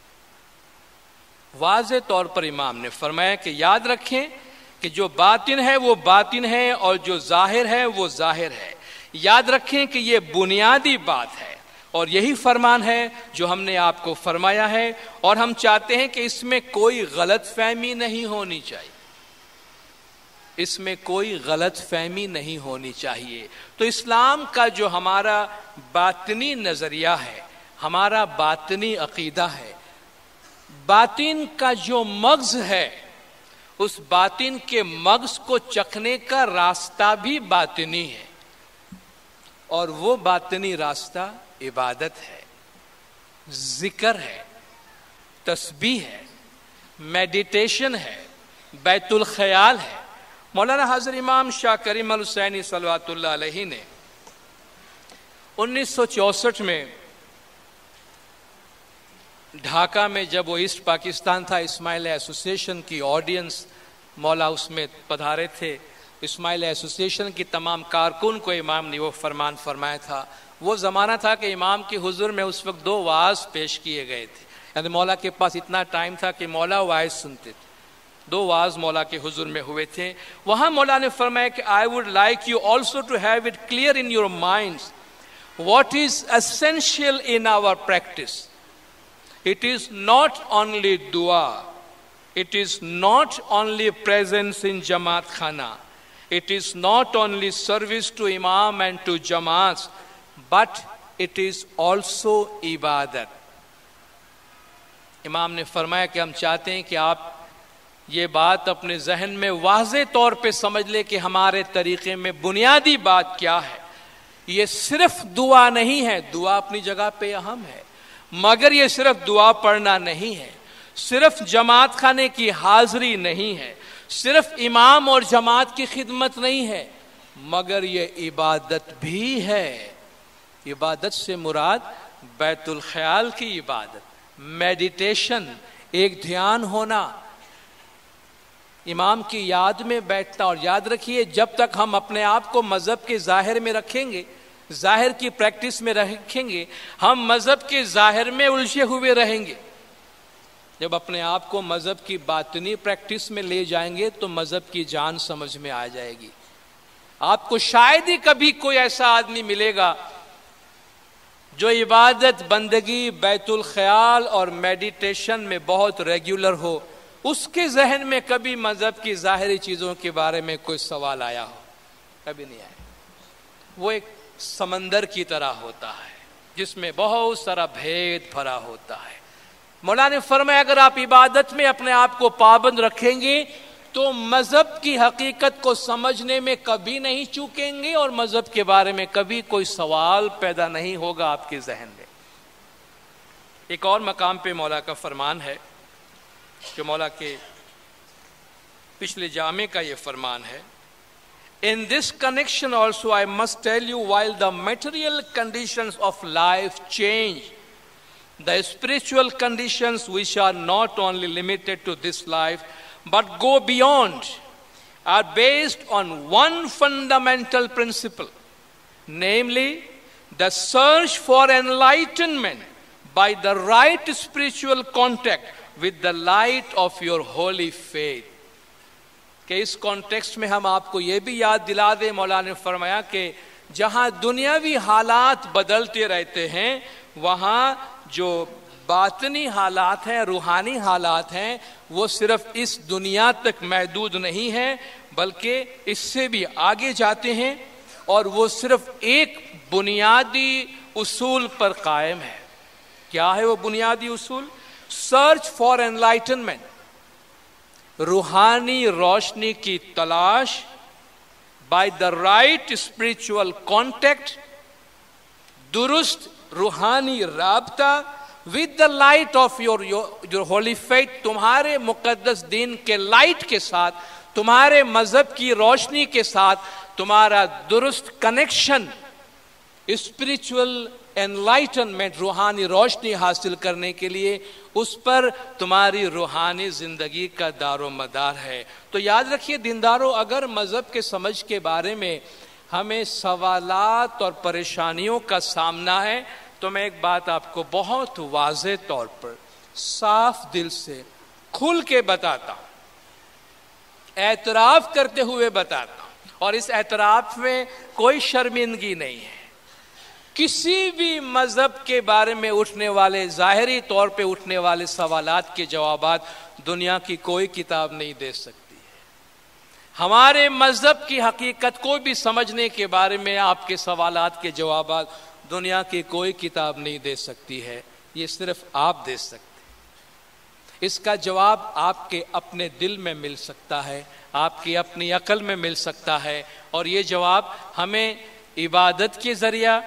واضح طور پر امام نے فرمایا کہ یاد رکھیں کہ جو باطن ہے وہ باطن ہے، اور جو ظاہر ہے وہ ظاہر ہے۔ یاد رکھیں کہ یہ بنیادی بات ہے، اور یہی فرمان ہے جو ہم نے آپ کو فرمایا ہے، اور ہم چاہتے ہیں کہ اس میں کوئی غلط فہمی نہیں ہونی چاہیے، اس میں کوئی غلط فہمی نہیں ہونی چاہیے۔ تو اسلام کا جو ہمارا باطنی نظریہ ہے، ہمارا باطنی عقیدہ ہے، باطن کا جو مغز ہے، اس باطن کے مغز کو چکھنے کا راستہ بھی باطنی ہے، اور وہ باطنی راستہ عبادت ہے، ذکر ہے، تسبیح ہے، میڈیٹیشن ہے، بیت الخیال ہے۔ مولانا حضرت امام شاہ کریم الحسینی صلوات اللہ علیہ نے 1964 میں ڈھاکہ میں جب وہ ایسٹ پاکستان تھا، اسماعیلیہ ایسوسیشن کی آڈینس مولا اس میں پدھارے تھے، اسماعیل ایسوسیشن کی تمام کارکن کو امام نے وہ فرمان فرمایا تھا. وہ زمانہ تھا کہ امام کے حضور میں اس وقت 2 وعظ پیش کیے گئے تھے. یعنی مولا کے پاس اتنا ٹائم تھا کہ مولا وعظ سنتے تھے. 2 وعظ مولا کے حضور میں ہوئے تھے. وہاں مولا نے فرمایا کہ I would like you also to have it clear in your minds what is essential in our practice. It is not only dua. It is not only presence in Jamaat Khana. It is not only service to Imam and to Jamaats, but it is also ibadat. امام نے فرمایا کہ ہم چاہتے ہیں کہ آپ یہ بات اپنے ذہن میں واضح طور پہ سمجھ لے کہ ہمارے طریقے میں بنیادی بات کیا ہے. یہ صرف دعا نہیں ہے, دعا اپنی جگہ پہ اہم ہے, مگر یہ صرف دعا پڑھنا نہیں ہے, صرف جماعت خانے کی حاضری نہیں ہے, صرف امام اور جماعت کی خدمت نہیں ہے, مگر یہ عبادت بھی ہے. عبادت سے مراد بیت الخیال کی عبادت, میڈیٹیشن, ایک دھیان ہونا, امام کی یاد میں بیٹھنا. اور یاد رکھیے جب تک ہم اپنے آپ کو مذہب کے ظاہر میں رکھیں گے, ظاہر کی پریکٹس میں رکھیں گے, ہم مذہب کے ظاہر میں الجھے ہوئے رہیں گے. جب اپنے آپ کو مذہب کی باطنی پریکٹس میں لے جائیں گے تو مذہب کی جان سمجھ میں آ جائے گی. آپ کو شاید ہی کبھی کوئی ایسا آدمی ملے گا جو عبادت, بندگی, بیت الخیال اور میڈیٹیشن میں بہت ریگولر ہو, اس کے ذہن میں کبھی مذہب کی ظاہری چیزوں کے بارے میں کوئی سوال آیا ہو. کبھی نہیں آیا. وہ ایک سمندر کی طرح ہوتا ہے جس میں بہت سارا بھید بھرا ہوتا ہے. مولا نے فرمایا اگر آپ عبادت میں اپنے آپ کو پابند رکھیں گے تو مذہب کی حقیقت کو سمجھنے میں کبھی نہیں چوکیں گے اور مذہب کے بارے میں کبھی کوئی سوال پیدا نہیں ہوگا آپ کے ذہن میں. ایک اور مقام پہ مولا کا فرمان ہے کہ مولا کے پچھلے جامع کا یہ فرمان ہے. In this connection also I must tell you, while the material conditions of life change, the spiritual conditions which are not only limited to this life but go beyond are based on one fundamental principle, namely the search for enlightenment by the right spiritual contact with the light of your holy faith. کہ اس کانٹیکسٹ میں ہم آپ کو یہ بھی یاد دلا دیں, مولا نے فرمایا کہ جہاں دنیاوی حالات بدلتے رہتے ہیں وہاں جو باطنی حالات ہیں, روحانی حالات ہیں, وہ صرف اس دنیا تک محدود نہیں ہیں بلکہ اس سے بھی آگے جاتے ہیں, اور وہ صرف ایک بنیادی اصول پر قائم ہے. کیا ہے وہ بنیادی اصول؟ سرچ فار انلائٹنمنٹ, روحانی روشنی کی تلاش, by the right spiritual contact, درست روحانی رابطہ, with the light of your holy faith, تمہارے مقدس دین کے لائٹ کے ساتھ, تمہارے مذہب کی روشنی کے ساتھ تمہارا درست کنیکشن, اسپرچول انلائٹنمنٹ, روحانی روشنی حاصل کرنے کے لیے اس پر تمہاری روحانی زندگی کا دار و مدار ہے. تو یاد رکھیے دینداروں, اگر مذہب کے سمجھ کے بارے میں ہمیں سوالات اور پریشانیوں کا سامنا ہے تو میں ایک بات آپ کو بہت واضح طور پر صاف دل سے کھل کے بتاتا ہوں, اعتراف کرتے ہوئے بتاتا ہوں, اور اس اعتراف میں کوئی شرمندگی نہیں ہے. کسی بھی مذہب کے بارے میں اٹھنے والے, ظاہری طور پہ اٹھنے والے سوالات کے جوابات دنیا کی کوئی کتاب نہیں دے سکتی ہے. ہمارے مذہب کی حقیقت کو بھی سمجھنے کے بارے میں آپ کے سوالات کے جوابات دنیا کی کوئی کتاب نہیں دے سکتی ہے, یہ صرف آپ دے سکتے. اس کا جواب آپ کے اپنے دل میں مل سکتا ہے, آپ کی اپنی عقل میں مل سکتا ہے, اور یہ جواب ہمیں عبادت کے ذریعہ,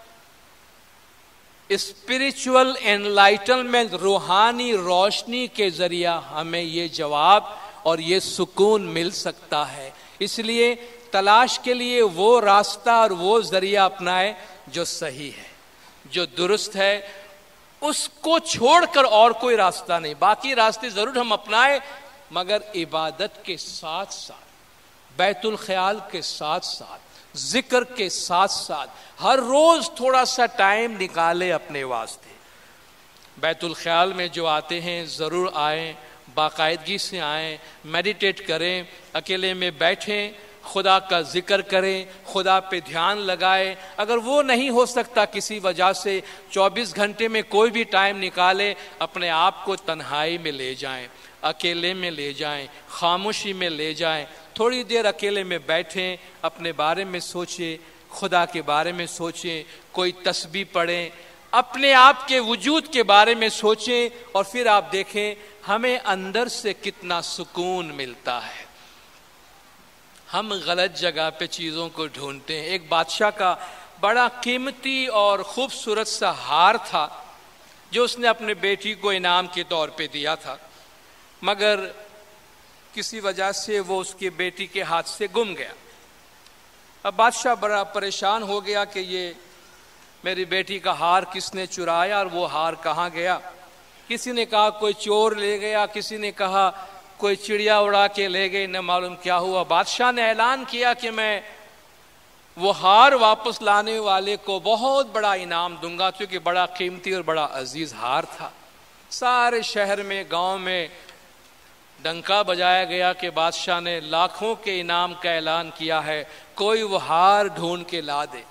اسپرچول انلائٹنمنٹ, روحانی روشنی کے ذریعہ ہمیں یہ جواب اور یہ سکون مل سکتا ہے. اس لیے تلاش کے لیے وہ راستہ اور وہ ذریعہ اپنائے جو صحیح ہے, جو درست ہے, اس کو چھوڑ کر اور کوئی راستہ نہیں. باقی راستے ضرور ہم اپنائیں مگر عبادت کے ساتھ ساتھ, بیت الخیال کے ساتھ ساتھ، ذکر کے ساتھ ساتھ ہر روز تھوڑا سا ٹائم نکالے اپنے واسطے. بیت الخیال میں جو آتے ہیں ضرور آئیں، باقاعدگی سے آئیں، میڈیٹیٹ کریں، اکیلے میں بیٹھیں، خدا کا ذکر کریں، خدا پہ دھیان لگائیں. اگر وہ نہیں ہو سکتا کسی وجہ سے، 24 گھنٹے میں کوئی بھی ٹائم نکالے، اپنے آپ کو تنہائی میں لے جائیں، اکیلے میں لے جائیں، خاموشی میں لے جائیں. تھوڑی دیر اکیلے میں بیٹھیں، اپنے بارے میں سوچیں، خدا کے بارے میں سوچیں، کوئی تسبیح پڑھیں، اپنے آپ کے وجود کے بارے میں سوچیں، اور پھر آپ دیکھیں ہمیں اندر سے کتنا سکون ملتا ہے. ہم غلط جگہ پہ چیزوں کو ڈھونڈتے ہیں. ایک بادشاہ کا بڑا قیمتی اور خوبصورت سا ہار تھا جو اس نے اپنے بیٹی کو انعام کے طور پہ دیا تھا، مگر کسی وجہ سے وہ اس کی بیٹی کے ہاتھ سے گم گیا. اب بادشاہ بڑا پریشان ہو گیا کہ یہ میری بیٹی کا ہار کس نے چرایا اور وہ ہار کہاں گیا. کسی نے کہا کوئی چور لے گیا، کسی نے کہا کوئی چڑیا اڑا کے لے گئی، نہ معلوم کیا ہوا. بادشاہ نے اعلان کیا کہ میں وہ ہار واپس لانے والے کو بہت بڑا انعام دوں گا، کیونکہ بڑا قیمتی اور بڑا عزیز ہار تھا. سارے شہر میں، گاؤں میں ڈنکا بجایا گیا کہ بادشاہ نے لاکھوں کے انعام کا اعلان کیا ہے، کوئی وہ ہار ڈھونڈ کے لا دے.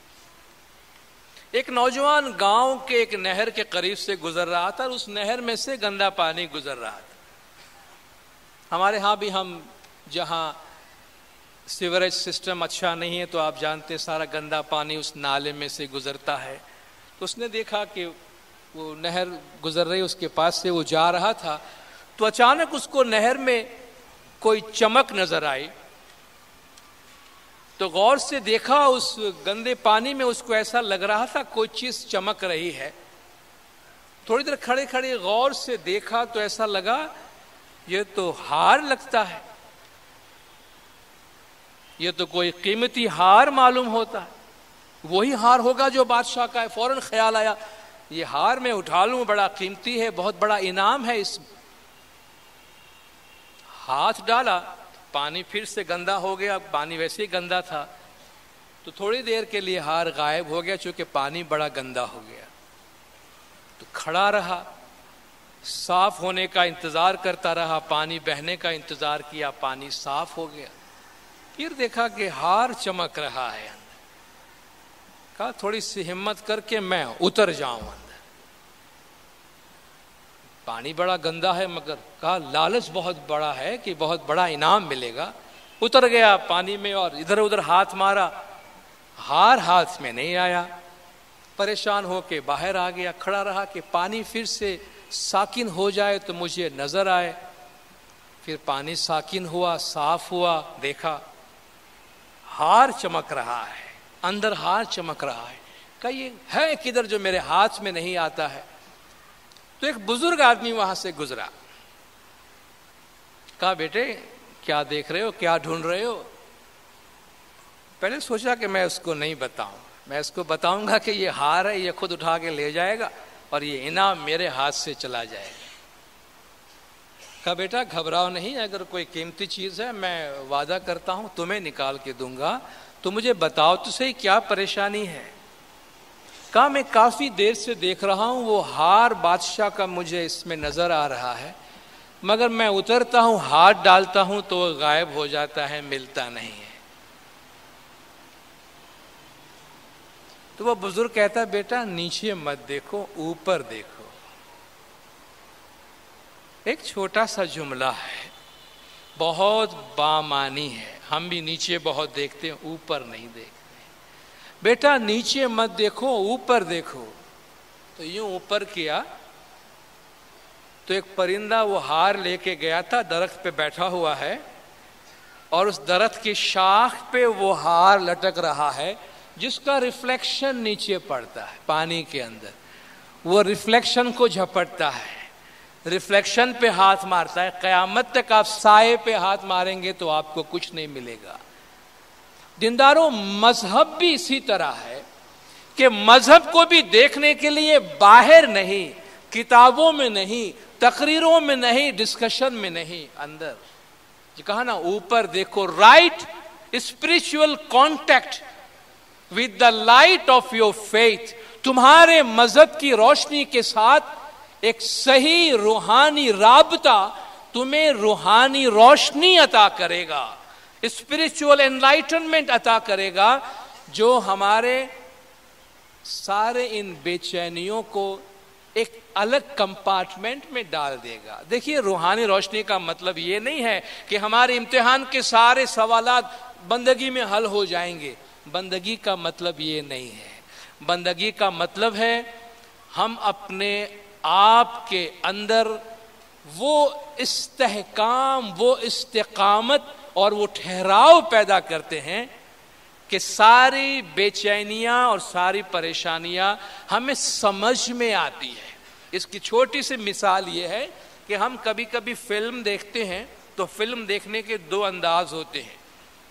ایک نوجوان گاؤں کے ایک نہر کے قریب سے گزر رہا تھا، اور اس نہر میں سے گندا پانی گزر رہا تھا. ہمارے ہاں بھی ہم جہاں سیوریج سسٹم اچھا نہیں ہے تو آپ جانتے سارا گندا پانی اس نالے میں سے گزرتا ہے. تو اس نے دیکھا کہ وہ نہر گزر رہی، اس کے پاس سے وہ جا رہا تھا، تو اچانک اس کو نہر میں کوئی چمک نظر آئی. تو غور سے دیکھا، اس گندے پانی میں اس کو ایسا لگ رہا تھا کوئی چیز چمک رہی ہے. تھوڑی دیر کھڑے کھڑے غور سے دیکھا تو ایسا لگا یہ تو ہار لگتا ہے، یہ تو کوئی قیمتی ہار معلوم ہوتا ہے، وہی ہار ہوگا جو بادشاہ کا ہے. فوراً خیال آیا یہ ہار میں اٹھا لوں، بڑا قیمتی ہے، بہت بڑا انعام ہے اس میں. ہاتھ ڈالا، پانی پھر سے گندا ہو گیا، پانی ویسے ہی گندا تھا. تو تھوڑی دیر کے لیے ہار غائب ہو گیا، چونکہ پانی بڑا گندا ہو گیا. تو کھڑا رہا، صاف ہونے کا انتظار کرتا رہا، پانی بہنے کا انتظار کیا، پانی صاف ہو گیا. پھر دیکھا کہ ہار چمک رہا ہے. کہا تھوڑی سی ہمت کر کے میں اتر جاؤں اندر. پانی بڑا گندا ہے، مگر کہا لالچ بہت بڑا ہے کہ بہت بڑا انعام ملے گا. اتر گیا پانی میں اور ادھر ادھر ہاتھ مارا، ہار ہاتھ میں نہیں آیا. پریشان ہو کے باہر آ گیا، کھڑا رہا کہ پانی پھر سے ساکن ہو جائے تو مجھے نظر آئے. پھر پانی ساکن ہوا، صاف ہوا، دیکھا ہار چمک رہا ہے، اندر ہار چمک رہا ہے. کہ یہ ہے کدھر جو میرے ہاتھ میں نہیں آتا ہے. تو ایک بزرگ آدمی وہاں سے گزرا. کہا بیٹے کیا دیکھ رہے ہو، کیا ڈھونڈ رہے ہو؟ پہلے سوچا کہ میں اس کو نہیں بتاؤں، میں اس کو بتاؤں گا کہ یہ ہار ہے، یہ خود اٹھا کے لے جائے گا اور یہ انعام میرے ہاتھ سے چلا جائے گا. کہا بیٹا گھبراؤ نہیں، اگر کوئی قیمتی چیز ہے میں وعدہ کرتا ہوں تمہیں نکال کے دوں گا، تو مجھے بتاؤ تو صحیح کیا پریشانی ہے. کہا میں کافی دیر سے دیکھ رہا ہوں، وہ ہار بادشاہ کا مجھے اس میں نظر آ رہا ہے، مگر میں اترتا ہوں، ہاتھ ڈالتا ہوں تو وہ غائب ہو جاتا ہے، ملتا نہیں ہے. تو وہ بزرگ کہتا بیٹا نیچے مت دیکھو، اوپر دیکھو. ایک چھوٹا سا جملہ ہے، بہت بامانی ہے. ہم بھی نیچے بہت دیکھتے ہیں، اوپر نہیں دیکھتے. بیٹا نیچے مت دیکھو، اوپر دیکھو. تو یوں اوپر کیا تو ایک پرندہ وہ ہار لے کے گیا تھا، درخت پہ بیٹھا ہوا ہے، اور اس درخت کی شاخ پہ وہ ہار لٹک رہا ہے جس کا ریفلیکشن نیچے پڑتا ہے پانی کے اندر. وہ ریفلیکشن کو جھپٹتا ہے، ریفلیکشن پہ ہاتھ مارتا ہے. قیامت تک آپ سائے پہ ہاتھ ماریں گے تو آپ کو کچھ نہیں ملے گا. دینداروں مذہب بھی اسی طرح ہے کہ مذہب کو بھی دیکھنے کے لیے باہر نہیں، کتابوں میں نہیں، تقریروں میں نہیں، ڈسکشن میں نہیں، اندر جو کہا نا اوپر دیکھو, right spiritual contact with the light of your faith, تمہارے مذہب کی روشنی کے ساتھ ایک صحیح روحانی رابطہ تمہیں روحانی روشنی عطا کرے گا, اسپرچل انلائٹنمنٹ عطا کرے گا, جو ہمارے سارے ان بے چینیوں کو ایک الگ کمپارٹمنٹ میں ڈال دے گا. دیکھیے روحانی روشنی کا مطلب یہ نہیں ہے کہ ہمارے امتحان کے سارے سوالات بندگی میں حل ہو جائیں گے. بندگی کا مطلب یہ نہیں ہے. بندگی کا مطلب ہے ہم اپنے آپ کے اندر وہ استحکام, وہ استقامت اور وہ ٹھہراؤ پیدا کرتے ہیں کہ ساری بے چینیاں اور ساری پریشانیاں ہمیں سمجھ میں آتی ہے. اس کی چھوٹی سی مثال یہ ہے کہ ہم کبھی کبھی فلم دیکھتے ہیں تو فلم دیکھنے کے دو انداز ہوتے ہیں.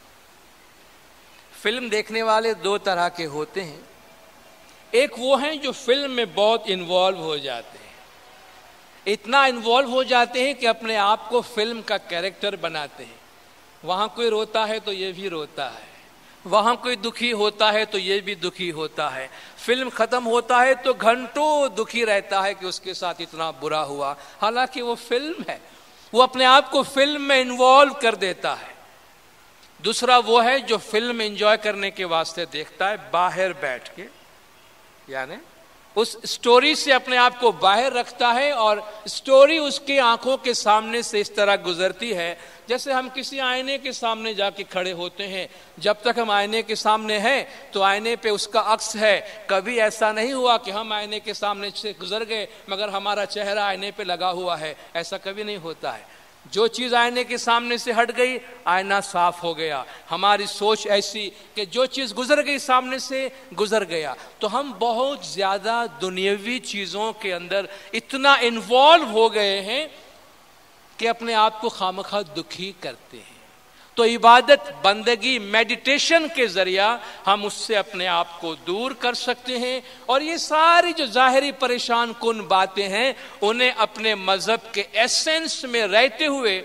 فلم دیکھنے والے دو طرح کے ہوتے ہیں. ایک وہ ہیں جو فلم میں بہت انوالو ہو جاتے ہیں, اتنا انوالو ہو جاتے ہیں کہ اپنے آپ کو فلم کا کیریکٹر بناتے ہیں. وہاں کوئی روتا ہے تو یہ بھی روتا ہے, وہاں کوئی دکھی ہوتا ہے تو یہ بھی دکھی ہوتا ہے. فلم ختم ہوتا ہے تو گھنٹوں دکھی رہتا ہے کہ اس کے ساتھ اتنا برا ہوا, حالانکہ وہ فلم ہے. وہ اپنے آپ کو فلم میں انوالو کر دیتا ہے. دوسرا وہ ہے جو فلم انجوائے کرنے کے واسطے دیکھتا ہے باہر بیٹھ کے, یعنی اس سٹوری سے اپنے آپ کو باہر رکھتا ہے اور سٹوری اس کی آنکھوں کے سامنے سے اس طرح گزرتی ہے جیسے ہم کسی آئینے کے سامنے جا کے کھڑے ہوتے ہیں. جب تک ہم آئینے کے سامنے ہیں تو آئینے پہ اس کا عکس ہے. کبھی ایسا نہیں ہوا کہ ہم آئینے کے سامنے سے گزر گئے مگر ہمارا چہرہ آئینے پہ لگا ہوا ہے, ایسا کبھی نہیں ہوتا ہے. جو چیز آئینے کے سامنے سے ہٹ گئی آئینہ صاف ہو گیا. ہماری سوچ ایسی کہ جو چیز گزر گئی سامنے سے گزر گیا. تو ہم بہت زیادہ دنیاوی چیزوں کے اندر اتنا انوالو ہو گئے ہیں کہ اپنے آپ کو خامخواہ دکھی کرتے ہیں. تو عبادت, بندگی, میڈیٹیشن کے ذریعہ ہم اس سے اپنے آپ کو دور کر سکتے ہیں, اور یہ ساری جو ظاہری پریشان کن باتیں ہیں انہیں اپنے مذہب کے ایسنس میں رہتے ہوئے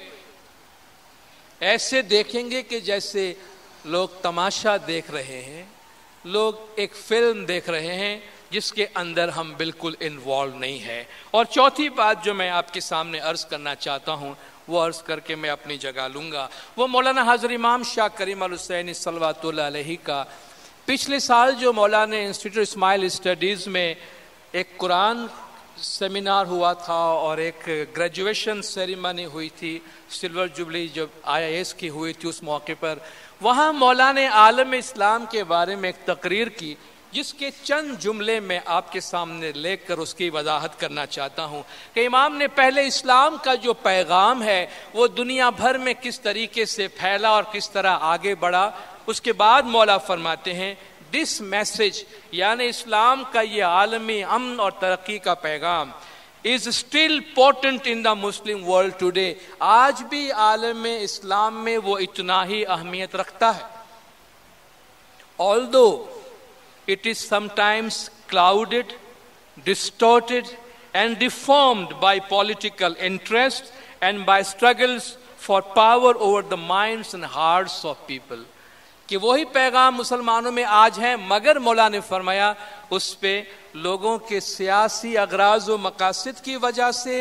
ایسے دیکھیں گے کہ جیسے لوگ تماشا دیکھ رہے ہیں, لوگ ایک فلم دیکھ رہے ہیں جس کے اندر ہم بالکل انوالو نہیں ہے. اور چوتھی بات جو میں آپ کے سامنے عرض کرنا چاہتا ہوں وہ عرض کر کے میں اپنی جگہ لوں گا, وہ مولانا حضرت امام شاہ کریم الحسینی صلوات اللہ علیہ کا پچھلے سال جو مولانا انسٹیٹیوٹ اسماعیل اسٹڈیز میں ایک قرآن سیمینار ہوا تھا اور ایک گریجویشن سیریمنی ہوئی تھی, سلور جوبلی جو IIS کی ہوئی تھی اس موقع پر, وہاں مولانا عالم اسلام کے بارے میں ایک تقریر کی جس کے چند جملے میں آپ کے سامنے لے کر اس کی وضاحت کرنا چاہتا ہوں کہ امام نے پہلے اسلام کا جو پیغام ہے وہ دنیا بھر میں کس طریقے سے پھیلا اور کس طرح آگے بڑھا. اس کے بعد مولا فرماتے ہیں دس میسج, یعنی اسلام کا یہ عالمی امن اور ترقی کا پیغام is still potent in the Muslim world today. آج بھی عالم اسلام میں وہ اتنا ہی اہمیت رکھتا ہے. Although it is sometimes clouded, distorted and deformed by political interests and by struggles for power over the minds and hearts of people. کہ وہی پیغام مسلمانوں میں آج ہے مگر مولا نے فرمایا اس پہ لوگوں کے سیاسی اغراض و مقاصد کی وجہ سے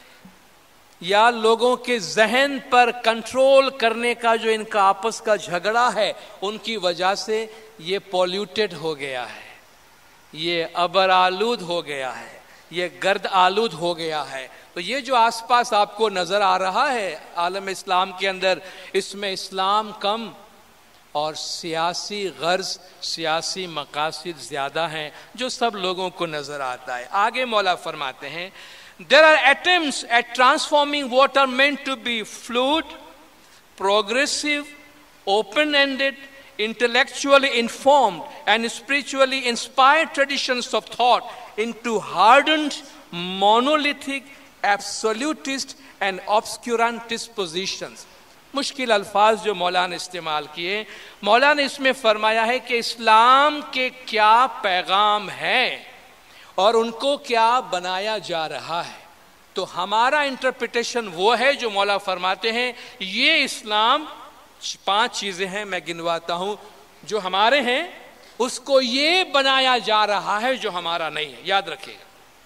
یا لوگوں کے ذہن پر کنٹرول کرنے کا جو ان کا آپس کا جھگڑا ہے ان کی وجہ سے یہ پولیوٹڈ ہو گیا ہے, یہ ابر آلود ہو گیا ہے, یہ گرد آلود ہو گیا ہے. تو یہ جو آس پاس آپ کو نظر آ رہا ہے عالم اسلام کے اندر, اس میں اسلام کم اور سیاسی غرض, سیاسی مقاصد زیادہ ہیں جو سب لوگوں کو نظر آتا ہے. آگے مولا فرماتے ہیں there are attempts at transforming what are meant to be fluid, progressive, open-ended, intellectually informed and spiritually inspired traditions of thought into hardened, monolithic, absolutist and obscurantist positions. مشکل الفاظ جو مولا نے استعمال کیے, مولا نے اس میں فرمایا ہے کہ اسلام کے کیا پیغام ہیں اور ان کو کیا بنایا جا رہا ہے. تو ہمارا انٹرپریٹیشن وہ ہے جو مولا فرماتے ہیں یہ اسلام 5 چیزیں ہیں میں گنواتا ہوں جو ہمارے ہیں، اس کو یہ بنایا جا رہا ہے جو ہمارا نہیں ہے. یاد رکھیے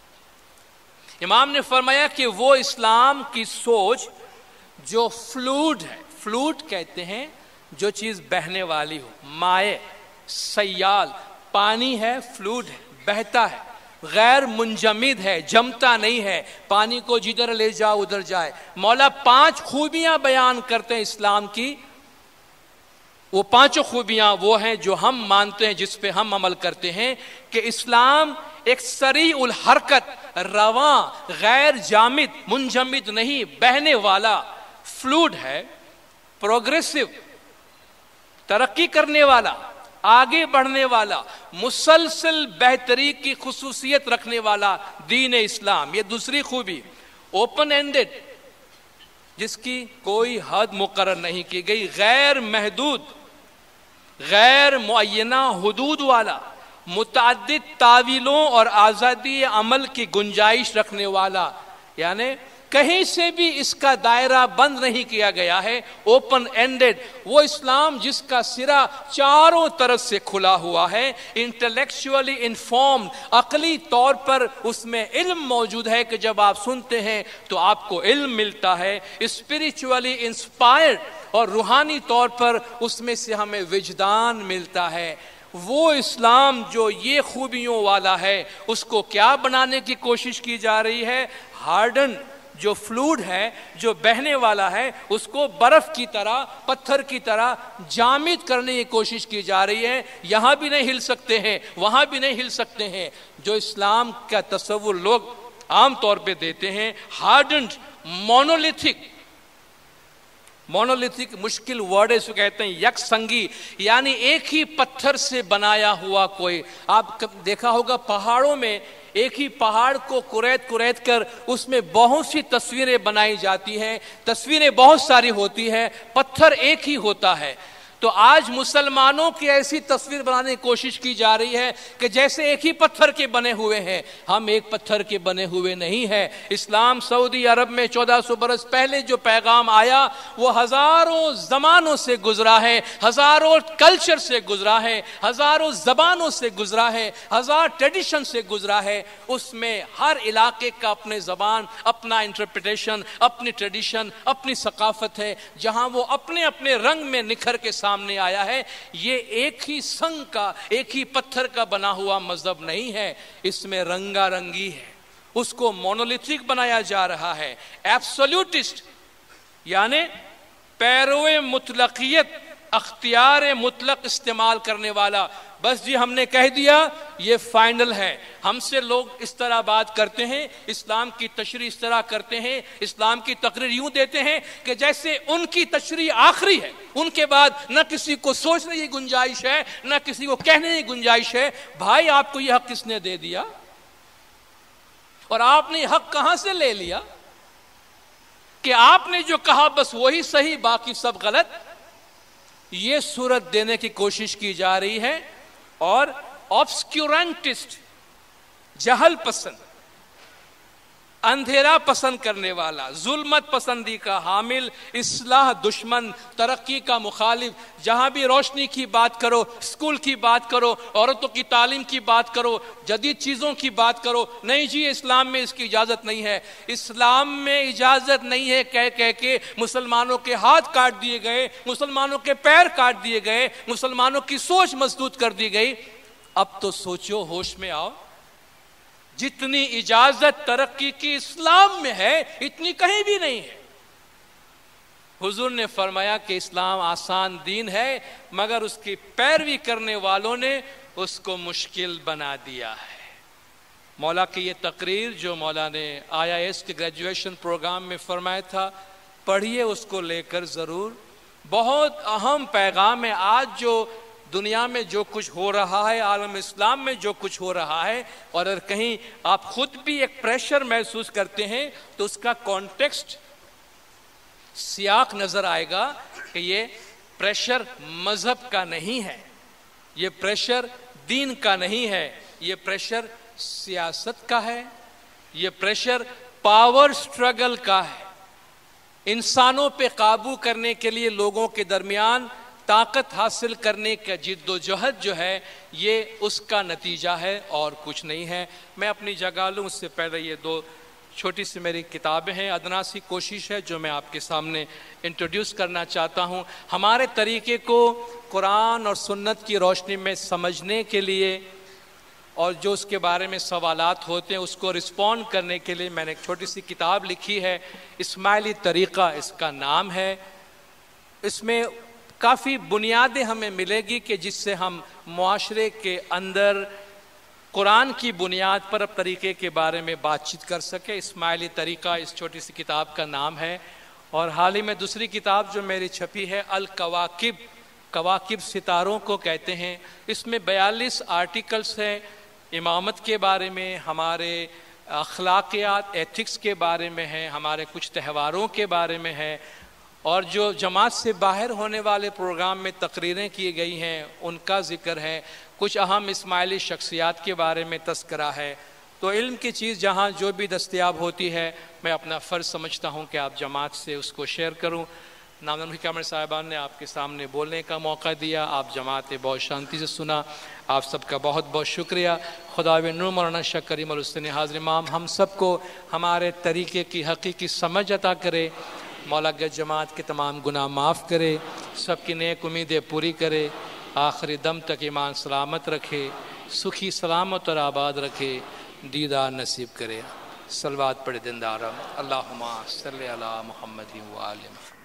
گا امام نے فرمایا کہ وہ اسلام کی سوچ جو فلوڈ ہے، فلوڈ کہتے ہیں جو چیز بہنے والی ہو، مائع، سیال، پانی ہے، فلوڈ ہے، بہتا ہے، غیر منجمد ہے، جمتا نہیں ہے، پانی کو جدھر لے جاؤ ادھر جائے. مولا 5 خوبیاں بیان کرتے ہیں اسلام کی. وہ 5 خوبیاں وہ ہیں جو ہم مانتے ہیں، جس پہ ہم عمل کرتے ہیں کہ اسلام ایک سریع الحرکت، رواں، غیر جامد، منجمد نہیں، بہنے والا، فلوڈ ہے، پروگریسو، ترقی کرنے والا، آگے بڑھنے والا، مسلسل بہتری کی خصوصیت رکھنے والا دین اسلام. یہ دوسری خوبی. اوپن اینڈڈ، جس کی کوئی حد مقرر نہیں کی گئی، غیر محدود، غیر معینہ حدود والا، متعدد تعویلوں اور آزادی عمل کی گنجائش رکھنے والا، یعنی کہیں سے بھی اس کا دائرہ بند نہیں کیا گیا ہے، اوپن اینڈڈ. وہ اسلام جس کا سرا چاروں طرف سے کھلا ہوا ہے، انٹلیکچولی انفارمڈ، عقلی طور پر اس میں علم موجود ہے کہ جب آپ سنتے ہیں تو آپ کو علم ملتا ہے، اسپریچولی انسپائرڈ، اور روحانی طور پر اس میں سے ہمیں وجدان ملتا ہے. وہ اسلام جو یہ خوبیوں والا ہے اس کو کیا بنانے کی کوشش کی جا رہی ہے؟ ہارڈن، جو فلوڈ ہے، جو بہنے والا ہے، اس کو برف کی طرح، پتھر کی طرح جامد کرنے کی کوشش کی جا رہی ہے. یہاں بھی نہیں ہل سکتے ہیں، وہاں بھی نہیں ہل سکتے ہیں. جو اسلام کا تصور لوگ عام طور پہ دیتے ہیں، ہارڈنڈ، مونولیتھک مشکل ورڈ اس کو کہتے ہیں، یک سنگی، یعنی ایک ہی پتھر سے بنایا ہوا کوئی. آپ دیکھا ہوگا پہاڑوں میں ایک ہی پہاڑ کو کریت کر اس میں بہت سی تصویریں بنائی جاتی ہیں، تصویریں بہت ساری ہوتی ہیں، پتھر ایک ہی ہوتا ہے. تو آج مسلمانوں کی ایسی تصویر بنانے کی کوشش کی جا رہی ہے کہ جیسے ایک ہی پتھر کے بنے ہوئے ہیں. ہم ایک پتھر کے بنے ہوئے نہیں ہیں. اسلام سعودی عرب میں 1400 برس پہلے جو پیغام آیا وہ ہزاروں زمانوں سے گزرا ہے، ہزاروں کلچر سے گزرا ہے، ہزاروں زبانوں سے گزرا ہے، 1000 ٹریڈیشن سے گزرا ہے. اس میں ہر علاقے کا اپنے زبان، اپنا انٹرپریٹیشن، اپنی ٹریڈیشن، اپنی ثقافت ہے، جہاں وہ اپنے اپنے رنگ میں نکھر کے سامنے آیا ہے. یہ ایک ہی سنگ کا، ایک ہی پتھر کا بنا ہوا مذہب نہیں ہے، اس میں رنگا رنگی ہے. اس کو مونولیتھک بنایا جا رہا ہے. ایبسولوٹسٹ یعنی پیرو مطلقیت، اختیار مطلق استعمال کرنے والا. بس جی ہم نے کہہ دیا یہ فائنل ہے. ہم سے لوگ اس طرح بات کرتے ہیں، اسلام کی تشریح اس طرح کرتے ہیں، اسلام کی تقریر یوں دیتے ہیں کہ جیسے ان کی تشریح آخری ہے، ان کے بعد نہ کسی کو سوچنے کی گنجائش ہے، نہ کسی کو کہنے کی گنجائش ہے. بھائی آپ کو یہ حق کس نے دے دیا؟ اور آپ نے حق کہاں سے لے لیا کہ آپ نے جو کہا بس وہی صحیح، باقی سب غلط؟ یہ صورت دینے کی کوشش کی جا رہی ہے. اور آبسکیورنٹسٹ، جہل پسند، اندھیرا پسند کرنے والا، ظلمت پسندی کا حامل، اصلاح دشمن، ترقی کا مخالف، جہاں بھی روشنی کی بات کرو، اسکول کی بات کرو، عورتوں کی تعلیم کی بات کرو، جدید چیزوں کی بات کرو، نہیں جی اسلام میں اس کی اجازت نہیں ہے. اسلام میں اجازت نہیں ہے کہہ کہہ کے مسلمانوں کے ہاتھ کاٹ دیے گئے، مسلمانوں کے پیر کاٹ دیے گئے، مسلمانوں کی سوچ مسدود کر دی گئی. اب تو سوچو، ہوش میں آؤ. جتنی اجازت ترقی کی اسلام میں ہے اتنی کہیں بھی نہیں ہے. حضور نے فرمایا کہ اسلام آسان دین ہے، مگر اس کی پیروی کرنے والوں نے اس کو مشکل بنا دیا ہے. مولا کی یہ تقریر جو مولا نے IIS کے گریجویشن پروگرام میں فرمایا تھا، پڑھیے اس کو لے کر ضرور. بہت اہم پیغام ہے. آج جو دنیا میں جو کچھ ہو رہا ہے، عالم اسلام میں جو کچھ ہو رہا ہے، اور اگر کہیں آپ خود بھی ایک پریشر محسوس کرتے ہیں تو اس کا کانٹیکسٹ، سیاق نظر آئے گا کہ یہ پریشر مذہب کا نہیں ہے، یہ پریشر دین کا نہیں ہے، یہ پریشر سیاست کا ہے، یہ پریشر پاور سٹرگل کا ہے. انسانوں پہ قابو کرنے کے لیے لوگوں کے درمیان طاقت حاصل کرنے کا جد و جہد جو ہے یہ اس کا نتیجہ ہے اور کچھ نہیں ہے. میں اپنی جگہ لوں اس سے پہلے یہ دو چھوٹی سی میری کتابیں ہیں. ادنا سی کوشش ہے جو میں آپ کے سامنے انٹروڈیوس کرنا چاہتا ہوں. ہمارے طریقے کو قرآن اور سنت کی روشنی میں سمجھنے کے لیے اور جو اس کے بارے میں سوالات ہوتے ہیں اس کو رسپونڈ کرنے کے لیے میں نے ایک چھوٹی سی کتاب لکھی ہے. اسماعیلی طریقہ اس کا نام ہے. اس میں کافی بنیادیں ہمیں ملے گی کہ جس سے ہم معاشرے کے اندر قرآن کی بنیاد پر اب طریقے کے بارے میں بات چیت کر سکے. اسماعیلی طریقہ اس چھوٹی سی کتاب کا نام ہے. اور حال ہی میں دوسری کتاب جو میری چھپی ہے الکواکب، کواکب ستاروں کو کہتے ہیں. اس میں 42 آرٹیکلس ہیں امامت کے بارے میں، ہمارے اخلاقیات ایتھکس کے بارے میں ہیں، ہمارے کچھ تہواروں کے بارے میں ہے، اور جو جماعت سے باہر ہونے والے پروگرام میں تقریریں کی گئی ہیں ان کا ذکر ہے. کچھ اہم اسماعیلی شخصیات کے بارے میں تذکرہ ہے. تو علم کی چیز جہاں جو بھی دستیاب ہوتی ہے میں اپنا فرض سمجھتا ہوں کہ آپ جماعت سے اس کو شیئر کروں. نامدار کامر صاحبان نے آپ کے سامنے بولنے کا موقع دیا، آپ جماعت بہت شانتی سے سنا. آپ سب کا بہت بہت شکریہ. خدا نور مولانا شاہ کریم الحسین حاضر امام ہم سب کو ہمارے طریقے کی حقیقی سمجھ عطا کرے. مولا گج جماعت کے تمام گناہ معاف کرے، سب کی نیک امیدیں پوری کرے، آخری دم تک ایمان سلامت رکھے، سکھی سلامت اور آباد رکھے، دیدار نصیب کرے. صلوات پڑھے دندارم. اللہم صلی علی محمد و آل محمد.